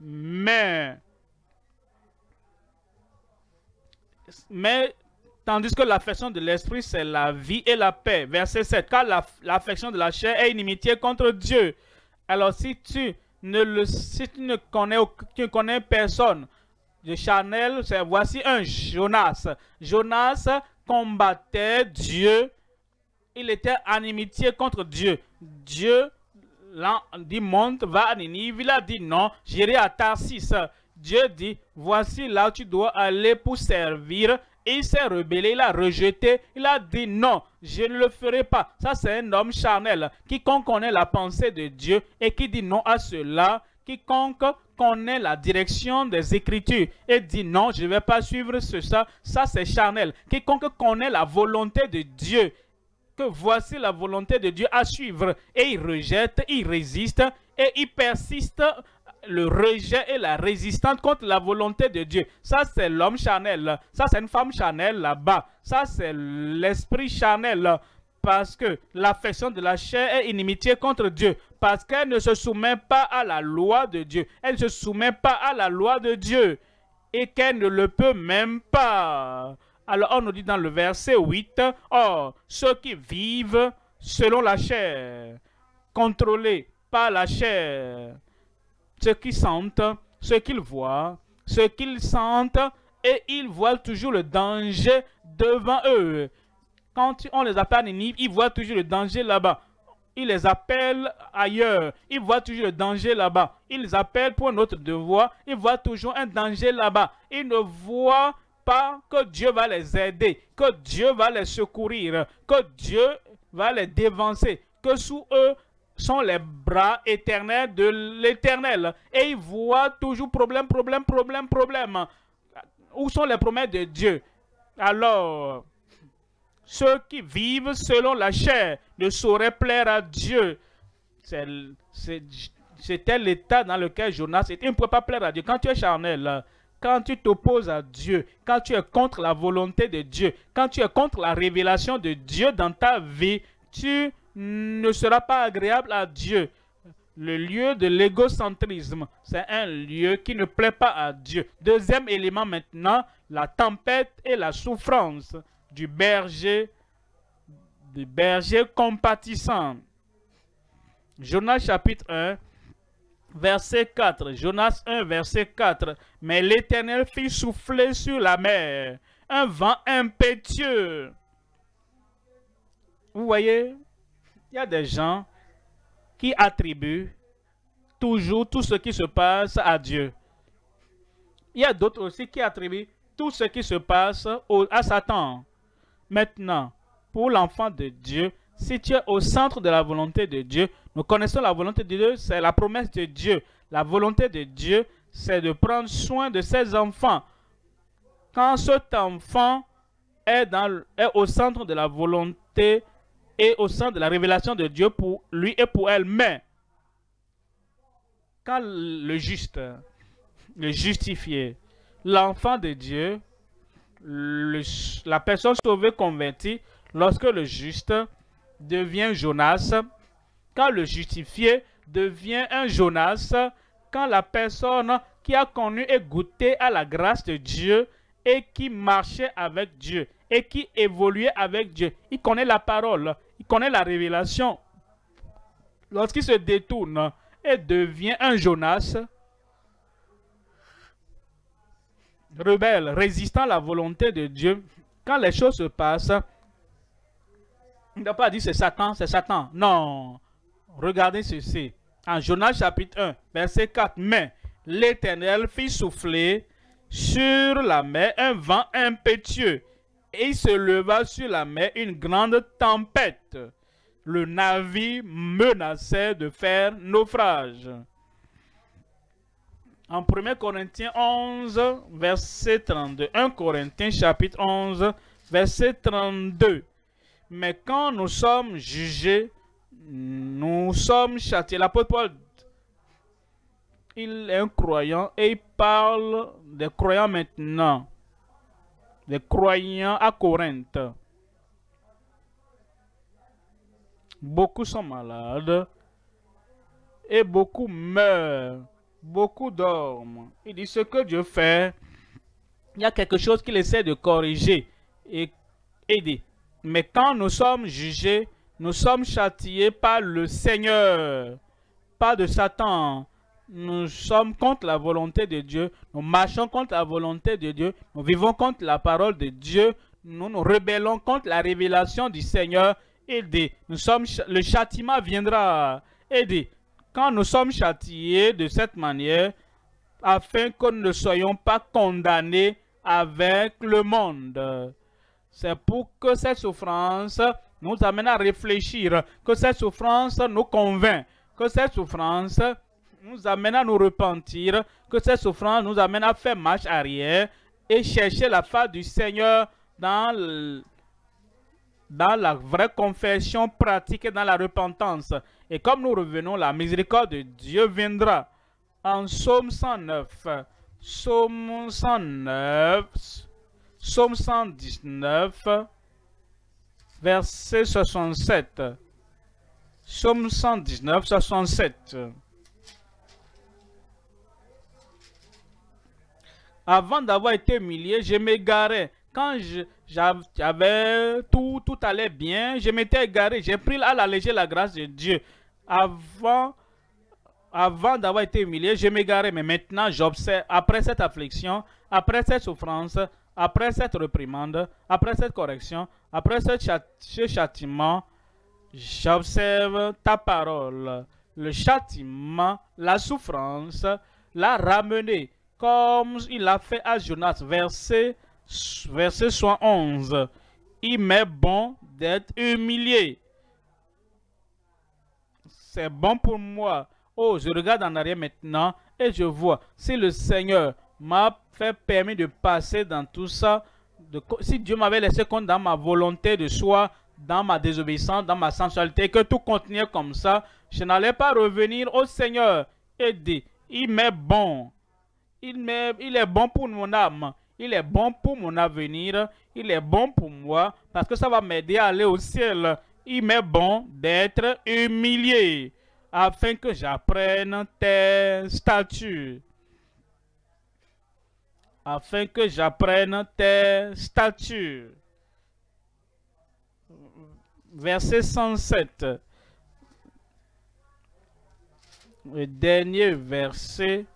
Mais tandis que l'affection de l'esprit, c'est la vie et la paix. Verset 7. Car l'affection de la chair est inimitié contre Dieu. Alors si tu ne connais personne de charnel, voici un Jonas. Jonas combattait Dieu. Il était en inimitié contre Dieu. Dieu dit monte, va à Ninive. Il a dit non, j'irai à Tarsis. Dieu dit, voici là où tu dois aller pour servir. Il s'est rebellé, il a rejeté, il a dit non, je ne le ferai pas. Ça, c'est un homme charnel. Quiconque connaît la pensée de Dieu et qui dit non à cela, quiconque connaît la direction des Écritures et dit non, je ne vais pas suivre ça, ça c'est charnel. Quiconque connaît la volonté de Dieu, que voici la volonté de Dieu à suivre, et il rejette, il résiste et il persiste. Le rejet et la résistance contre la volonté de Dieu. Ça, c'est l'homme charnel. Ça, c'est une femme charnelle là-bas. Ça, c'est l'esprit charnel. Parce que l'affection de la chair est inimitié contre Dieu. Parce qu'elle ne se soumet pas à la loi de Dieu. Elle ne se soumet pas à la loi de Dieu. Et qu'elle ne le peut même pas. Alors, on nous dit dans le verset 8, « Or, ceux qui vivent selon la chair, contrôlés par la chair, ceux qui sentent, ceux qu'ils voient, ceux qu'ils sentent, et ils voient toujours le danger devant eux. » Quand on les appelle à Ninive, ils voient toujours le danger là-bas. Ils les appellent ailleurs, ils voient toujours le danger là-bas. Ils les appellent pour un autre devoir, ils voient toujours un danger là-bas. Ils ne voient pas que Dieu va les aider, que Dieu va les secourir, que Dieu va les dévancer, que sous eux sont les bras éternels de l'Éternel. Et ils voient toujours problème. Où sont les promesses de Dieu? Alors, ceux qui vivent selon la chair ne sauraient plaire à Dieu. C'était l'état dans lequel Jonas était. Il ne pouvait pas plaire à Dieu. Quand tu es charnel, quand tu t'opposes à Dieu, quand tu es contre la volonté de Dieu, quand tu es contre la révélation de Dieu dans ta vie, tu ne sera pas agréable à Dieu. Le lieu de l'égocentrisme, c'est un lieu qui ne plaît pas à Dieu. Deuxième élément maintenant, la tempête et la souffrance du berger compatissant. Jonas chapitre 1, verset 4. Jonas 1, verset 4. Mais l'Éternel fit souffler sur la mer un vent impétueux. Vous voyez? Il y a des gens qui attribuent toujours tout ce qui se passe à Dieu. Il y a d'autres aussi qui attribuent tout ce qui se passe à Satan. Maintenant, pour l'enfant de Dieu, si tu es au centre de la volonté de Dieu, nous connaissons la volonté de Dieu, c'est la promesse de Dieu. La volonté de Dieu, c'est de prendre soin de ses enfants. Quand cet enfant est au centre de la volonté et au centre de la révélation de Dieu pour lui et pour elle. Mais quand le juste, le justifié, l'enfant de Dieu, la personne sauvée convertie, lorsque le juste devient Jonas, quand le justifié devient un Jonas, quand la personne qui a connu et goûté à la grâce de Dieu et qui marchait avec Dieu et qui évoluait avec Dieu, il connaît la parole, il connaît la révélation. Lorsqu'il se détourne et devient un Jonas, rebelle, résistant à la volonté de Dieu, quand les choses se passent, il n'a pas dit c'est Satan, c'est Satan. Non. Regardez ceci. En Jonas chapitre 1, verset 4. Mais l'Éternel fit souffler sur la mer un vent impétueux, et il se leva sur la mer une grande tempête. Le navire menaçait de faire naufrage. En 1 Corinthiens 11, verset 32. 1 Corinthiens chapitre 11, verset 32. Mais quand nous sommes jugés, nous sommes châtiés. L'apôtre Paul, il est un croyant et il parle des croyants maintenant. Des croyants à Corinthe. Beaucoup sont malades et beaucoup meurent. Beaucoup dorment. Il dit ce que Dieu fait, il y a quelque chose qu'il essaie de corriger. Et il dit, mais quand nous sommes jugés, nous sommes châtiés par le Seigneur, pas de Satan. Nous sommes contre la volonté de Dieu, nous marchons contre la volonté de Dieu, nous vivons contre la parole de Dieu, nous nous rebellons contre la révélation du Seigneur. Il dit, le châtiment viendra. Il dit, quand nous sommes châtiés de cette manière, afin que nous ne soyons pas condamnés avec le monde. C'est pour que cette souffrance nous amène à réfléchir, que cette souffrance nous convainc, que cette souffrance nous amène à nous repentir, que cette souffrance nous amène à faire marche arrière et chercher la face du Seigneur dans la vraie confession pratique et dans la repentance. Et comme nous revenons, la miséricorde de Dieu viendra. En Psaume 109, Psaume 109, Psaume 119, verset 67. Psaume 119, 67. Avant d'avoir été humilié, je m'égarais. Quand j'avais tout allait bien, je m'étais égaré. J'ai pris à la légère la grâce de Dieu. Avant d'avoir été humilié, je m'égarais. Mais maintenant, j'observe, après cette affliction, après cette souffrance, après cette réprimande, après cette correction, après ce châtiment, j'observe ta parole. Le châtiment, la souffrance, l'a ramené, comme il a fait à Jonas, verset 71. Il m'est bon d'être humilié. C'est bon pour moi. Oh, je regarde en arrière maintenant et je vois, si le Seigneur m'a permis de passer dans tout ça, si Dieu m'avait laissé compte dans ma volonté de soi, dans ma désobéissance, dans ma sensualité, que tout continuait comme ça, je n'allais pas revenir au Seigneur et dire, il m'est bon. Il est bon pour mon âme. Il est bon pour mon avenir. Il est bon pour moi parce que ça va m'aider à aller au ciel. Il m'est bon d'être humilié afin que j'apprenne tes statuts. Afin que j'apprenne tes statuts. Verset 107. Le dernier verset.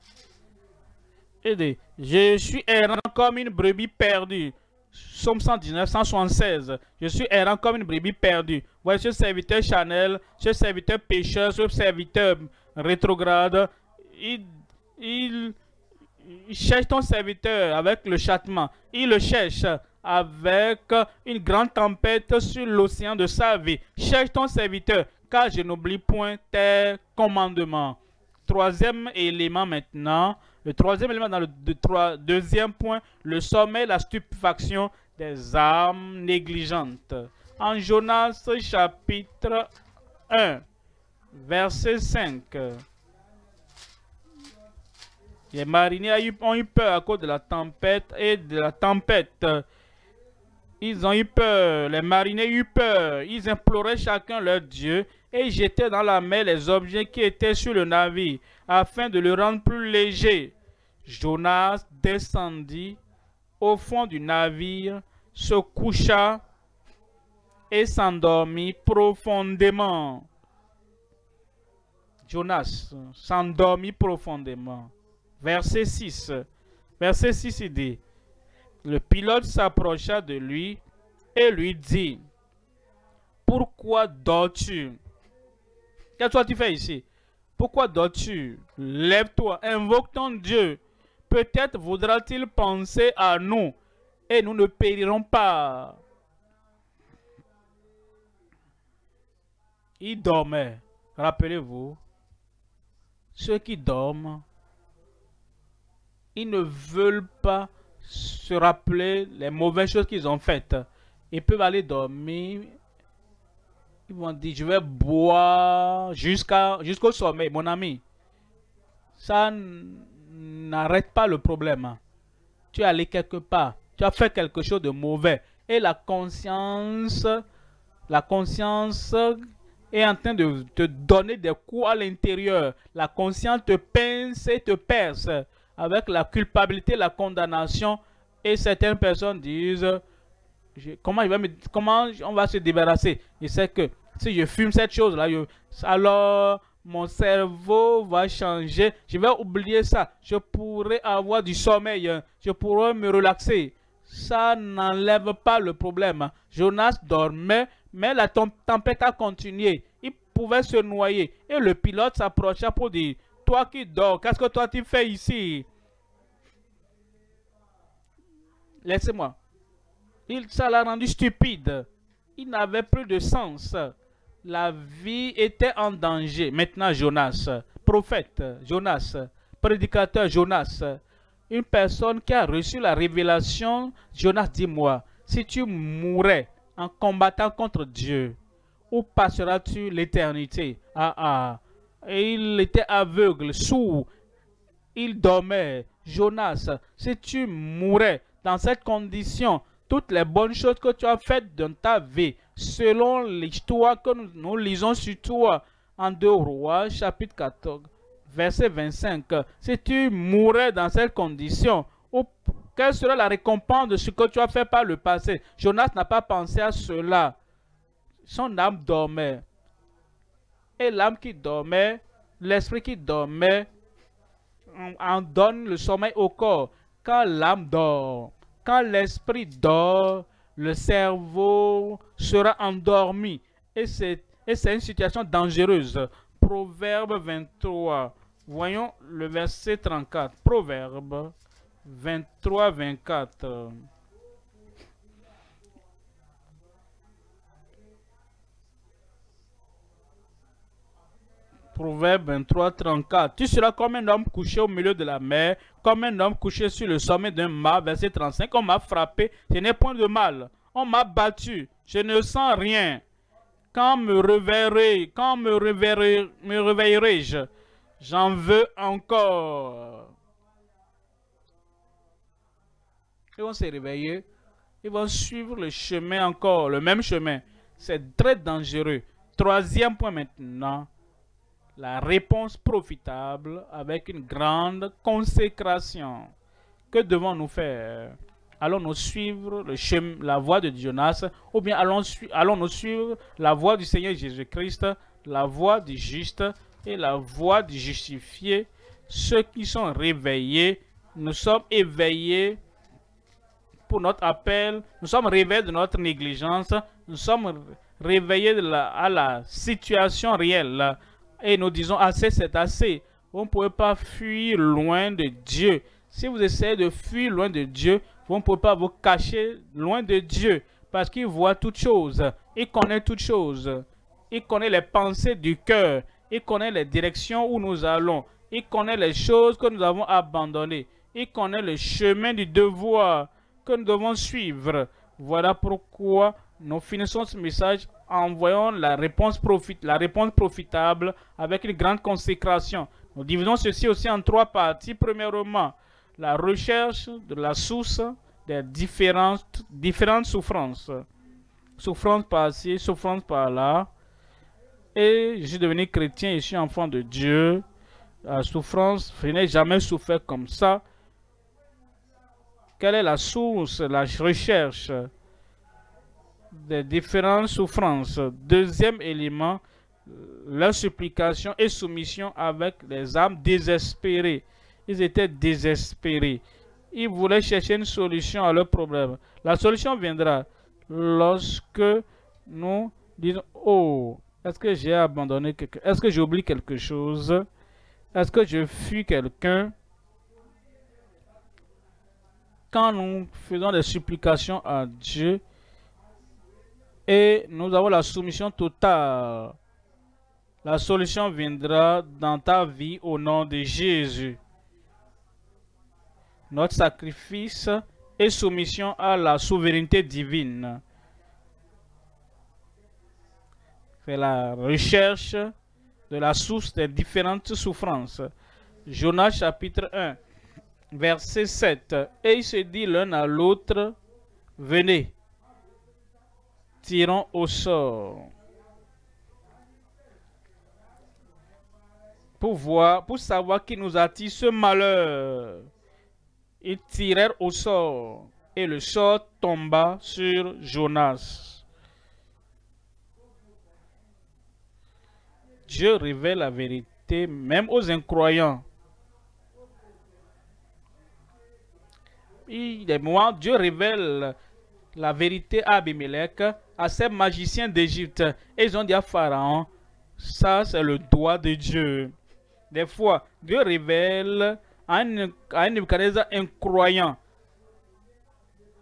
Je suis errant comme une brebis perdue. Psaume 119, 176. Je suis errant comme une brebis perdue. Voici ce serviteur charnel, ce serviteur pécheur, ce serviteur rétrograde. Il cherche ton serviteur avec le châtiment. Il le cherche avec une grande tempête sur l'océan de sa vie. Cherche ton serviteur, car je n'oublie point tes commandements. Troisième élément maintenant. Le troisième élément dans le deuxième point, le sommeil, la stupéfaction des âmes négligentes. En Jonas chapitre 1, verset 5. Les mariniers ont eu peur à cause de la tempête et de la tempête. Ils ont eu peur, les mariniers ont eu peur. Ils imploraient chacun leur Dieu et jetaient dans la mer les objets qui étaient sur le navire afin de le rendre plus léger. Jonas descendit au fond du navire, se coucha et s'endormit profondément. Jonas s'endormit profondément. Verset 6. Verset 6, il dit, le pilote s'approcha de lui et lui dit, pourquoi dors-tu? Qu'est-ce que tu fais ici? Pourquoi dors-tu? Lève-toi, invoque ton Dieu. Peut-être voudra-t-il penser à nous et nous ne périrons pas. Il dormait. Rappelez-vous, ceux qui dorment, ils ne veulent pas se rappeler les mauvaises choses qu'ils ont faites. Ils peuvent aller dormir. Ils vont dire, je vais boire jusqu'au sommeil, mon ami. Ça n'arrête pas le problème. Tu es allé quelque part. Tu as fait quelque chose de mauvais. Et la conscience est en train de te donner des coups à l'intérieur. La conscience te pince et te perce avec la culpabilité, la condamnation. Et certaines personnes disent, comment on va se débarrasser? Je sais que si je fume cette chose-là, alors mon cerveau va changer. Je vais oublier ça. Je pourrai avoir du sommeil. Je pourrai me relaxer. Ça n'enlève pas le problème. Jonas dormait, mais la tempête a continué. Il pouvait se noyer. Et le pilote s'approcha pour dire, toi qui dors, qu'est-ce que toi tu fais ici? Laissez-moi. Ça l'a rendu stupide. Il n'avait plus de sens. La vie était en danger. Maintenant, Jonas, prophète, Jonas, prédicateur, Jonas, une personne qui a reçu la révélation, Jonas, dis-moi, si tu mourrais en combattant contre Dieu, où passeras-tu l'éternité? Et il était aveugle, sourd, il dormait. Jonas, si tu mourais dans cette condition, toutes les bonnes choses que tu as faites dans ta vie, selon l'histoire que nous lisons sur toi en 2 Rois, chapitre 14, verset 25, si tu mourais dans cette condition, quelle sera la récompense de ce que tu as fait par le passé? Jonas n'a pas pensé à cela. Son âme dormait. Et l'âme qui dormait, l'esprit qui dormait, en donne le sommeil au corps. Quand l'âme dort, quand l'esprit dort, le cerveau sera endormi. Et c'est une situation dangereuse. Proverbe 23. Voyons le verset 34. Proverbe 23, 24. Proverbe 23, 34. Tu seras comme un homme couché au milieu de la mer, comme un homme couché sur le sommet d'un mât. Verset 35. On m'a frappé, je n'ai point de mal. On m'a battu, je ne sens rien. Quand me réveillerai-je? J'en veux encore. Ils vont se réveiller. Ils vont suivre le chemin encore, le même chemin. C'est très dangereux. Troisième point maintenant. La réponse profitable avec une grande consécration. Que devons-nous faire? Allons-nous suivre le chemin, la voie de Jonas, ou bien allons-nous suivre la voie du Seigneur Jésus-Christ, la voie du juste et la voie du justifié? Ceux qui sont réveillés, nous sommes éveillés pour notre appel, nous sommes réveillés de notre négligence, nous sommes réveillés à la situation réelle. Et nous disons assez, c'est assez. Vous ne pouvez pas fuir loin de Dieu. Si vous essayez de fuir loin de Dieu, vous ne pouvez pas vous cacher loin de Dieu. Parce qu'il voit toutes choses. Il connaît toutes choses. Il connaît les pensées du cœur. Il connaît les directions où nous allons. Il connaît les choses que nous avons abandonnées. Il connaît le chemin du devoir que nous devons suivre. Voilà pourquoi nous finissons ce message en voyant la réponse profitable avec une grande consécration. Nous divisons ceci aussi en 3 parties. Premièrement, la recherche de la source des différentes souffrances. Souffrance par-ci, souffrance par-là. Et je suis devenu chrétien, je suis enfant de Dieu. La souffrance, je n'ai jamais souffert comme ça. Quelle est la source, la recherche des différentes souffrances? Deuxième élément, leur supplication et soumission avec les âmes désespérées. Ils étaient désespérés. Ils voulaient chercher une solution à leur problème. La solution viendra lorsque nous disons, oh, est-ce que j'ai abandonné quelqu'un? Est-ce que j'oublie quelque chose? Est-ce que je fuis quelqu'un? Quand nous faisons des supplications à Dieu, et nous avons la soumission totale, la solution viendra dans ta vie au nom de Jésus. Notre sacrifice et soumission à la souveraineté divine. C'est la recherche de la source des différentes souffrances. Jonas chapitre 1, verset 7. Et il se dit l'un à l'autre, venez, tirons au sort. Pour savoir qui nous attire ce malheur. Ils tirèrent au sort et le sort tomba sur Jonas. Dieu révèle la vérité même aux incroyants. Dieu révèle la vérité à Abimelech, à ces magiciens d'Égypte. Et ils ont dit à Pharaon, ça c'est le doigt de Dieu. Des fois, Dieu révèle à un Nebuchadnezzar incroyant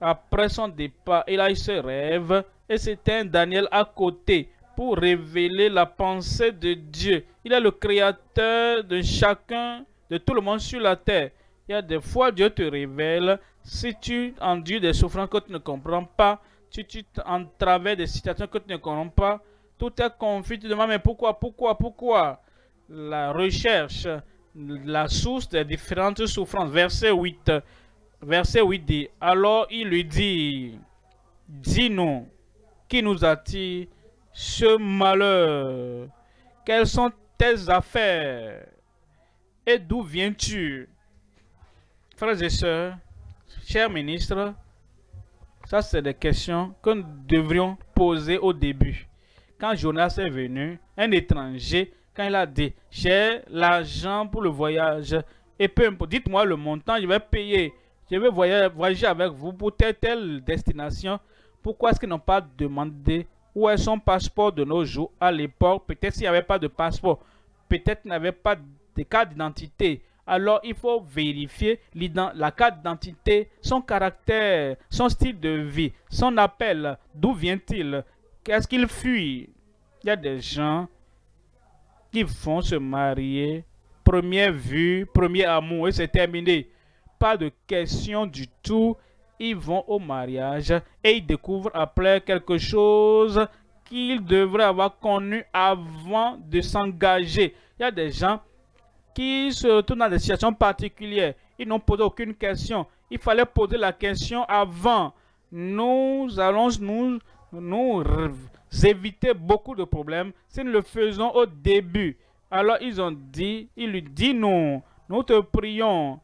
Après son départ, il se rêve et c'était un Daniel à côté pour révéler la pensée de Dieu. Il est le créateur de chacun, de tout le monde sur la terre. Il y a des fois Dieu te révèle, si tu endures des souffrances que tu ne comprends pas, si tu en travers des situations que tu ne comprends pas, tout est confus, tu te demandes mais pourquoi? La recherche, la source des différentes souffrances. Verset 8 dit, alors il lui dit, dis-nous, qui nous attire ce malheur? Quelles sont tes affaires? Et d'où viens-tu? Frères et sœurs, chers ministres, ça c'est des questions que nous devrions poser au début. Quand Jonas est venu, un étranger, quand il a dit, j'ai l'argent pour le voyage, et peu importe, dites-moi le montant, je vais payer, je vais voyager avec vous pour telle destination. Pourquoi est-ce qu'ils n'ont pas demandé où est son passeport de nos jours à l'époque? Peut-être s'il n'y avait pas de passeport, peut-être qu'il n'avait pas de carte d'identité. Alors il faut vérifier la carte d'identité, son caractère, son style de vie, son appel, d'où vient-il, qu'est-ce qu'il fuit. Il y a des gens qui vont se marier, première vue, premier amour, et c'est terminé. Pas de question du tout. Ils vont au mariage et ils découvrent après quelque chose qu'ils devraient avoir connu avant de s'engager. Il y a des gens qui se retrouvent dans des situations particulières. Ils n'ont posé aucune question. Il fallait poser la question avant. Nous allons nous éviter beaucoup de problèmes si nous le faisons au début. Alors ils lui dit non, nous te prions.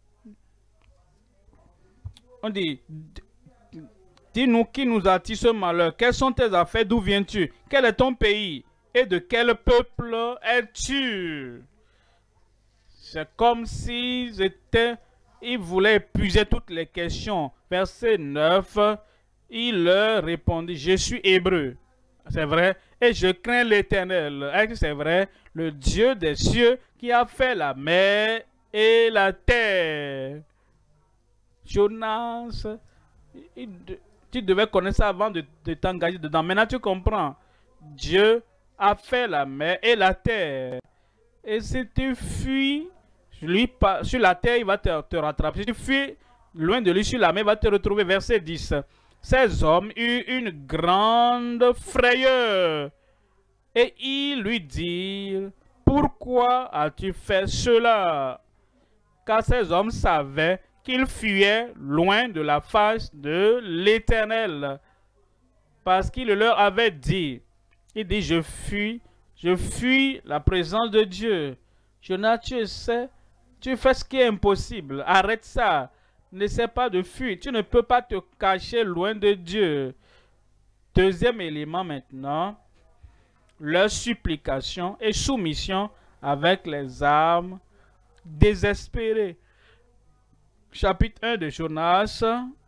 On dit, dis-nous qui nous attire ce malheur. Quelles sont tes affaires? D'où viens-tu? Quel est ton pays? Et de quel peuple es-tu? C'est comme s'ils voulaient épuiser toutes les questions. Verset 9, il leur répondit, je suis hébreu. C'est vrai. Et je crains l'Éternel. C'est vrai. Le Dieu des cieux qui a fait la mer et la terre. Jonas, tu devais connaître ça avant de t'engager dedans. Maintenant, tu comprends. Dieu a fait la mer et la terre. Et si tu fuis sur la terre, il va te rattraper. Si tu fuis loin de lui sur la mer, il va te retrouver. Verset 10. Ces hommes eurent une grande frayeur. Et ils lui dirent, pourquoi as-tu fait cela? Car ces hommes savaient qu'ils fuyaient loin de la face de l'Éternel. Parce qu'il leur avait dit, il dit, je fuis la présence de Dieu. Jonas, tu sais, tu fais ce qui est impossible. Arrête ça. N'essaie pas de fuir. Tu ne peux pas te cacher loin de Dieu. Deuxième élément maintenant, leur supplication et soumission avec les âmes désespérées. Chapitre 1 de Jonas,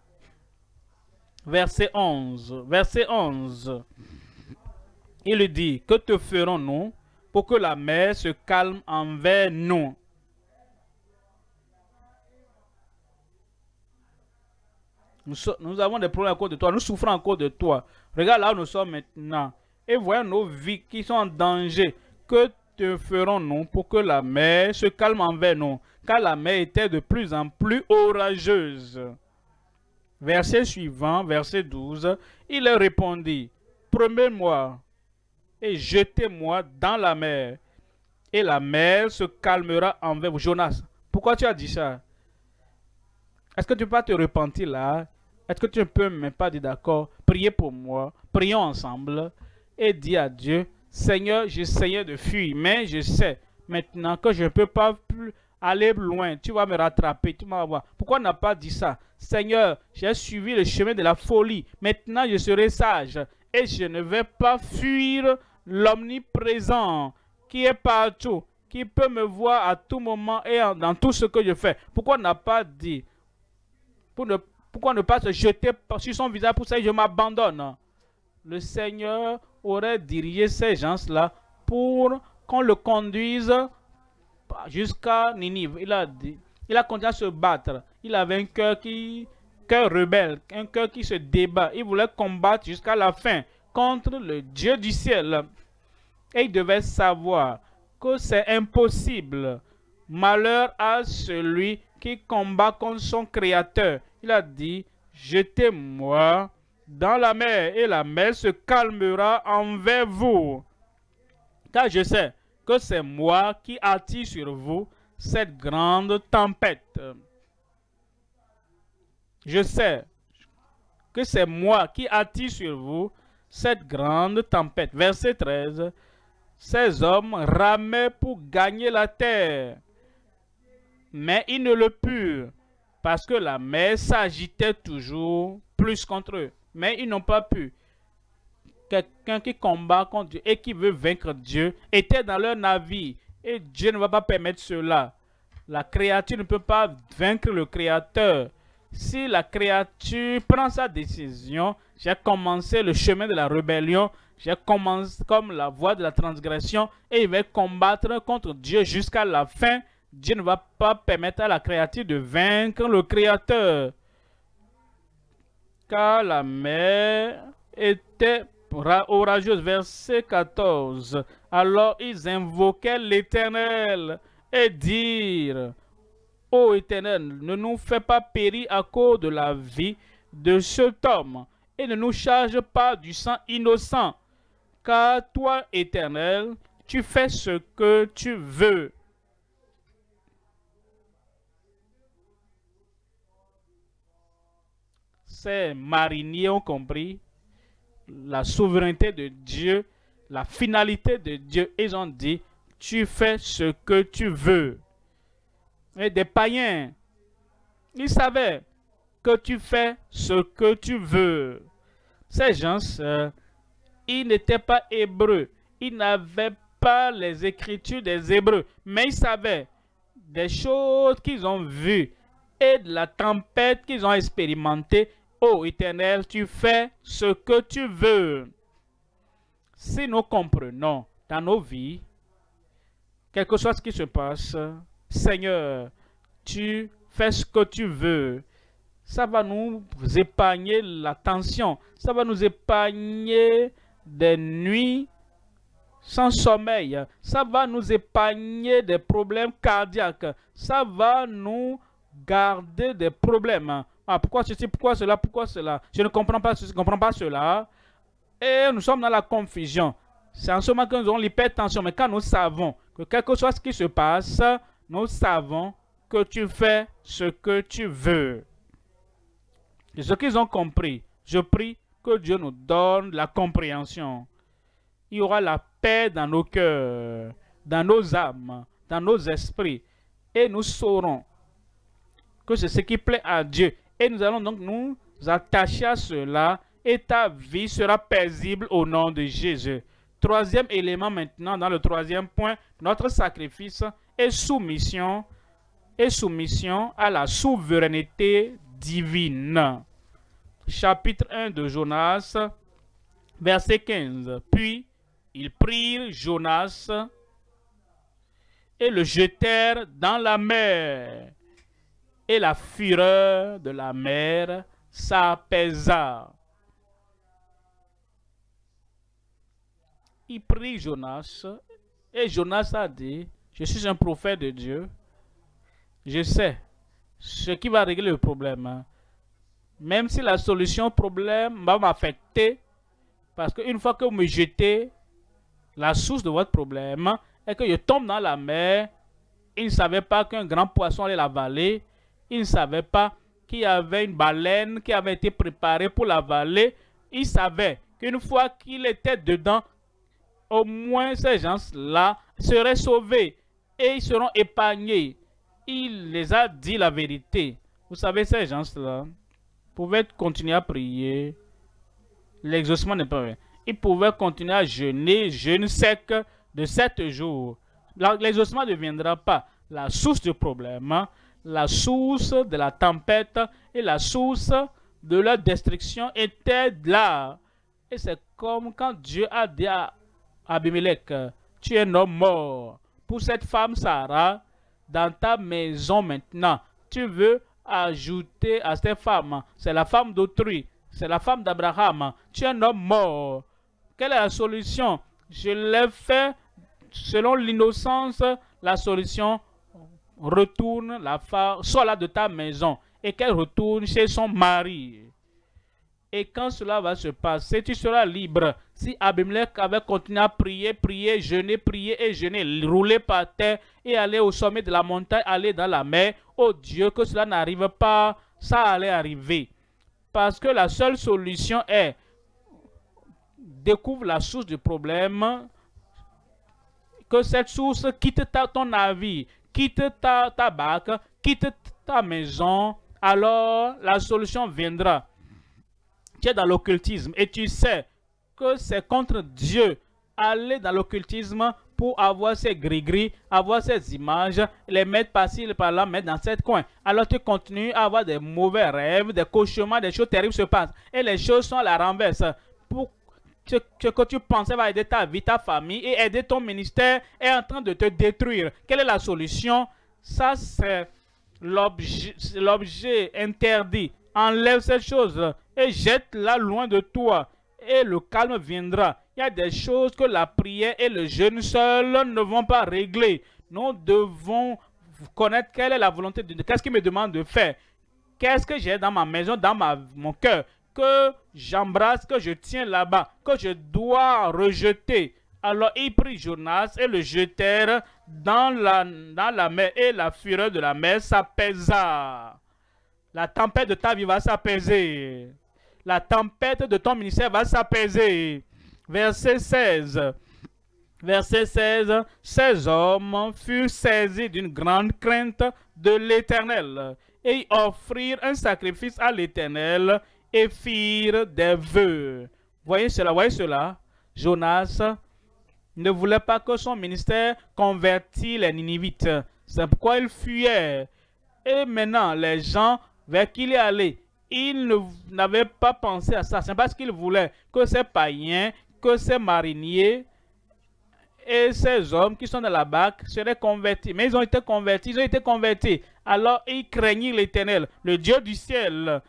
verset 11. Verset 11. Il lui dit, que te ferons-nous pour que la mer se calme envers nous? Nous avons des problèmes à cause de toi, nous souffrons à cause de toi. Regarde là où nous sommes maintenant. Et voyons nos vies qui sont en danger. Que te ferons-nous pour que la mer se calme envers nous? Car la mer était de plus en plus orageuse. Verset suivant, verset 12. Il leur répondit, promets-moi et jetez-moi dans la mer. Et la mer se calmera envers vous. Jonas, pourquoi tu as dit ça? Est-ce que tu peux pas te repentir là? Est-ce que tu ne peux même pas dire d'accord? Priez pour moi. Prions ensemble. Et dis à Dieu, Seigneur, j'essayais de fuir, mais je sais maintenant que je ne peux pas plus aller loin. Tu vas me rattraper, tu vas voir. Pourquoi on n'a pas dit ça? Seigneur, j'ai suivi le chemin de la folie. Maintenant, je serai sage et je ne vais pas fuir l'omniprésent qui est partout, qui peut me voir à tout moment et dans tout ce que je fais. Pourquoi on n'a pas dit? Pourquoi ne pas se jeter sur son visage pour ça que je m'abandonne? Le Seigneur aurait dirigé ces gens-là pour qu'on le conduise jusqu'à Ninive. Il a continué à se battre. Il avait un cœur qui cœur rebelle, un cœur qui se débat. Il voulait combattre jusqu'à la fin contre le Dieu du ciel. Et il devait savoir que c'est impossible. Malheur à celui qui combat contre son Créateur. Il a dit, jetez-moi dans la mer et la mer se calmera envers vous. Car je sais que c'est moi qui attire sur vous cette grande tempête. Je sais que c'est moi qui attire sur vous cette grande tempête. Verset 13. Ces hommes ramaient pour gagner la terre, mais ils ne le purent, parce que la mer s'agitait toujours plus contre eux. Mais ils n'ont pas pu. Quelqu'un qui combat contre Dieu et qui veut vaincre Dieu était dans leur navire. Et Dieu ne va pas permettre cela. La créature ne peut pas vaincre le Créateur. Si la créature prend sa décision, j'ai commencé le chemin de la rébellion, j'ai commencé comme la voie de la transgression et il va combattre contre Dieu jusqu'à la fin. Dieu ne va pas permettre à la créature de vaincre le Créateur. Car la mer était orageuse. Verset 14. Alors ils invoquaient l'Éternel et dirent, ô Éternel, ne nous fais pas périr à cause de la vie de cet homme et ne nous charge pas du sang innocent. Car toi, Éternel, tu fais ce que tu veux. Ces mariniers ont compris la souveraineté de Dieu, la finalité de Dieu. Ils ont dit, tu fais ce que tu veux. Et des païens, ils savaient que tu fais ce que tu veux. Ces gens, ils n'étaient pas hébreux. Ils n'avaient pas les écritures des hébreux. Mais ils savaient des choses qu'ils ont vues et de la tempête qu'ils ont expérimentée. Ô Éternel, tu fais ce que tu veux. Si nous comprenons dans nos vies, quel que soit ce qui se passe, Seigneur, tu fais ce que tu veux. Ça va nous épargner la tension. Ça va nous épargner des nuits sans sommeil. Ça va nous épargner des problèmes cardiaques. Ça va nous garder des problèmes. Ah, pourquoi ceci, pourquoi cela, pourquoi cela? Je ne comprends pas ceci, je ne comprends pas cela. Et nous sommes dans la confusion. C'est en ce moment que nous avons l'hypertension. Mais quand nous savons que quelque chose qui se passe, nous savons que tu fais ce que tu veux. Et ce qu'ils ont compris, je prie que Dieu nous donne la compréhension. Il y aura la paix dans nos cœurs, dans nos âmes, dans nos esprits. Et nous saurons que c'est ce qui plaît à Dieu. Et nous allons donc nous attacher à cela et ta vie sera paisible au nom de Jésus. Troisième élément maintenant, dans le troisième point, notre sacrifice est soumission à la souveraineté divine. Chapitre 1 de Jonas, verset 15. Puis, ils prirent Jonas et le jetèrent dans la mer. Et la fureur de la mer s'apaisa. Il prit Jonas et Jonas a dit, je suis un prophète de Dieu. Je sais ce qui va régler le problème. Même si la solution au problème va m'affecter, parce qu'une fois que vous me jetez, la source de votre problème est que je tombe dans la mer. Il ne savait pas qu'un grand poisson allait l'avaler. Il ne savait pas qu'il y avait une baleine qui avait été préparée pour l'avaler. Il savait qu'une fois qu'il était dedans, au moins ces gens-là seraient sauvés et ils seront épargnés. Il les a dit la vérité. Vous savez, ces gens-là pouvaient continuer à prier. L'exaucement n'est pas vrai. Ils pouvaient continuer à jeûner, jeûne sec de 7 jours. L'exaucement ne viendra pas. La source du problème, la source de la tempête et la source de la destruction était là. Et c'est comme quand Dieu a dit à Abimelech, tu es un homme mort. Pour cette femme Sarah, dans ta maison maintenant, tu veux ajouter à cette femme. C'est la femme d'autrui. C'est la femme d'Abraham. Tu es un homme mort. Quelle est la solution? Je l'ai fait selon l'innocence. La solution, retourne la femme, sors là de ta maison et qu'elle retourne chez son mari. Et quand cela va se passer, tu seras libre. Si Abimelech avait continué à prier, prier, et jeûner, rouler par terre et aller au sommet de la montagne, aller dans la mer, oh Dieu, que cela n'arrive pas, ça allait arriver. Parce que la seule solution est, découvre la source du problème, que cette source quitte ton navire, quitte ta barque, quitte ta maison, alors la solution viendra. Tu es dans l'occultisme et tu sais que c'est contre Dieu. Aller dans l'occultisme pour avoir ces gris-gris, avoir ces images, les mettre par-ci, par-là, mettre dans cette coin. Alors tu continues à avoir des mauvais rêves, des cauchemars, des choses terribles se passent. Et les choses sont à la renverse. Pour ce que tu pensais va aider ta vie, ta famille et aider ton ministère est en train de te détruire. Quelle est la solution? Ça, c'est l'objet interdit. Enlève cette chose et jette-la loin de toi et le calme viendra. Il y a des choses que la prière et le jeûne seul ne vont pas régler. Nous devons connaître quelle est la volonté de Dieu. Qu'est-ce qu'il me demande de faire? Qu'est-ce que j'ai dans ma maison, dans mon cœur, que j'embrasse, que je tiens là-bas, que je dois rejeter. Alors il prit Jonas et le jetèrent dans la mer et la fureur de la mer s'apaisa. La tempête de ta vie va s'apaiser. La tempête de ton ministère va s'apaiser. Verset 16. Verset 16. Ces hommes furent saisis d'une grande crainte de l'Éternel et offrirent un sacrifice à l'Éternel et firent des vœux. Voyez cela. Jonas ne voulait pas que son ministère convertisse les Ninivites. C'est pourquoi il fuyait. Et maintenant, les gens vers qui il est allé, il n'avait pas pensé à ça. C'est parce qu'il voulait que ces païens, que ces mariniers et ces hommes qui sont dans la barque seraient convertis. Mais ils ont été convertis. Alors ils craignaient l'Éternel, le Dieu du ciel,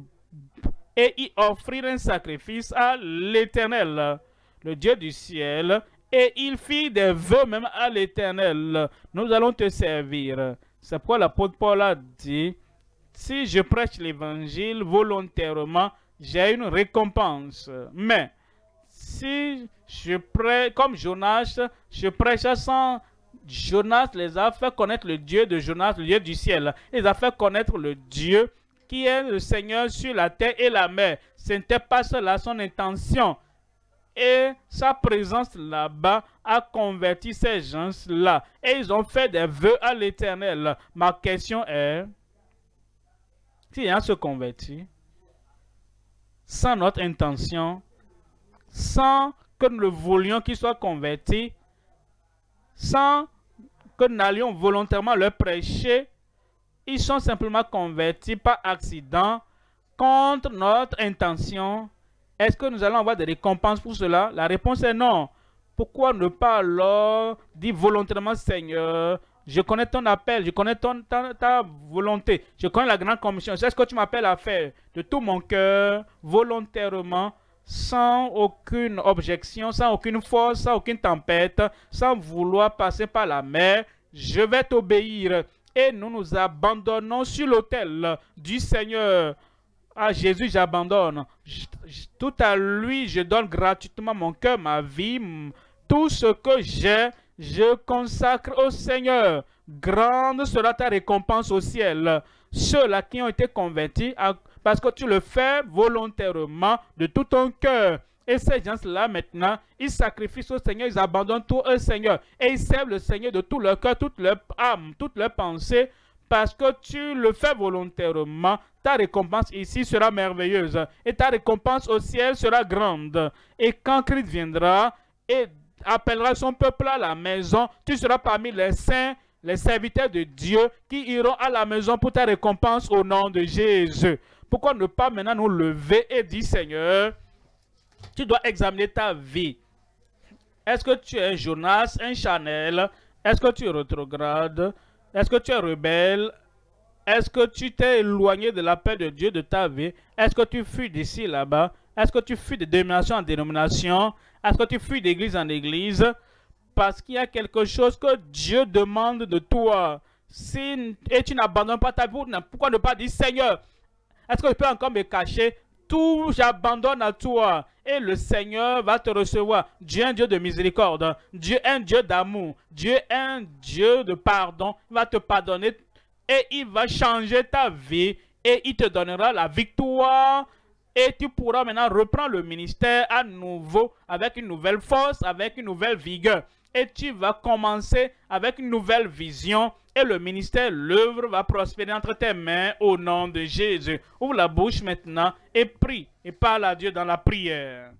et ils offrirent un sacrifice à l'Éternel, le Dieu du ciel, et ils firent des vœux même à l'Éternel. Nous allons te servir. C'est pourquoi l'apôtre Paul a dit, si je prêche l'évangile volontairement, j'ai une récompense. Mais si je prêche comme Jonas, je prêche sans... Jonas les a fait connaître le Dieu de Jonas, le Dieu du ciel. Il les a fait connaître le Dieu qui est le Seigneur sur la terre et la mer. Ce n'était pas cela son intention. Et sa présence là-bas a converti ces gens-là. Et ils ont fait des vœux à l'Éternel. Ma question est, si les gens se convertissent, sans notre intention, sans que nous le voulions qu'ils soient convertis, sans que nous allions volontairement leur prêcher, ils sont simplement convertis par accident, contre notre intention. Est-ce que nous allons avoir des récompenses pour cela? La réponse est non. Pourquoi ne pas alors dire volontairement, Seigneur, je connais ton appel, je connais ta volonté, je connais la grande commission, c'est ce que tu m'appelles à faire de tout mon cœur, volontairement, sans aucune objection, sans aucune force, sans aucune tempête, sans vouloir passer par la mer, je vais t'obéir. Et nous nous abandonnons sur l'autel du Seigneur. À Jésus, j'abandonne. Tout à lui, je donne gratuitement mon cœur, ma vie, tout ce que j'ai, je consacre au Seigneur. Grande sera ta récompense au ciel. Ceux-là qui ont été convertis, parce que tu le fais volontairement de tout ton cœur. Et ces gens-là, maintenant, ils sacrifient au Seigneur, ils abandonnent tout au Seigneur. Et ils servent le Seigneur de tout leur cœur, toute leur âme, toute leur pensée. Parce que tu le fais volontairement, ta récompense ici sera merveilleuse. Et ta récompense au ciel sera grande. Et quand Christ viendra et appellera son peuple à la maison, tu seras parmi les saints, les serviteurs de Dieu qui iront à la maison pour ta récompense au nom de Jésus. Pourquoi ne pas maintenant nous lever et dire, Seigneur, tu dois examiner ta vie. Est-ce que tu es un Jonas, un Chanel? Est-ce que tu es rétrograde? Est-ce que tu es rebelle? Est-ce que tu t'es éloigné de l'appel de Dieu de ta vie? Est-ce que tu fuis d'ici là-bas? Est-ce que tu fuis de dénomination en dénomination? Est-ce que tu fuis d'église en église? Parce qu'il y a quelque chose que Dieu demande de toi. Et tu n'abandonnes pas ta vie, pourquoi ne pas dire Seigneur, est-ce que je peux encore me cacher? Tout j'abandonne à toi. Et le Seigneur va te recevoir. Dieu est un Dieu de miséricorde. Dieu est un Dieu d'amour. Dieu est un Dieu de pardon. Il va te pardonner et il va changer ta vie et il te donnera la victoire. Et tu pourras maintenant reprendre le ministère à nouveau avec une nouvelle force, avec une nouvelle vigueur. Et tu vas commencer avec une nouvelle vision. Et le ministère, l'œuvre va prospérer entre tes mains au nom de Jésus. Ouvre la bouche maintenant et prie. Et parle à Dieu dans la prière.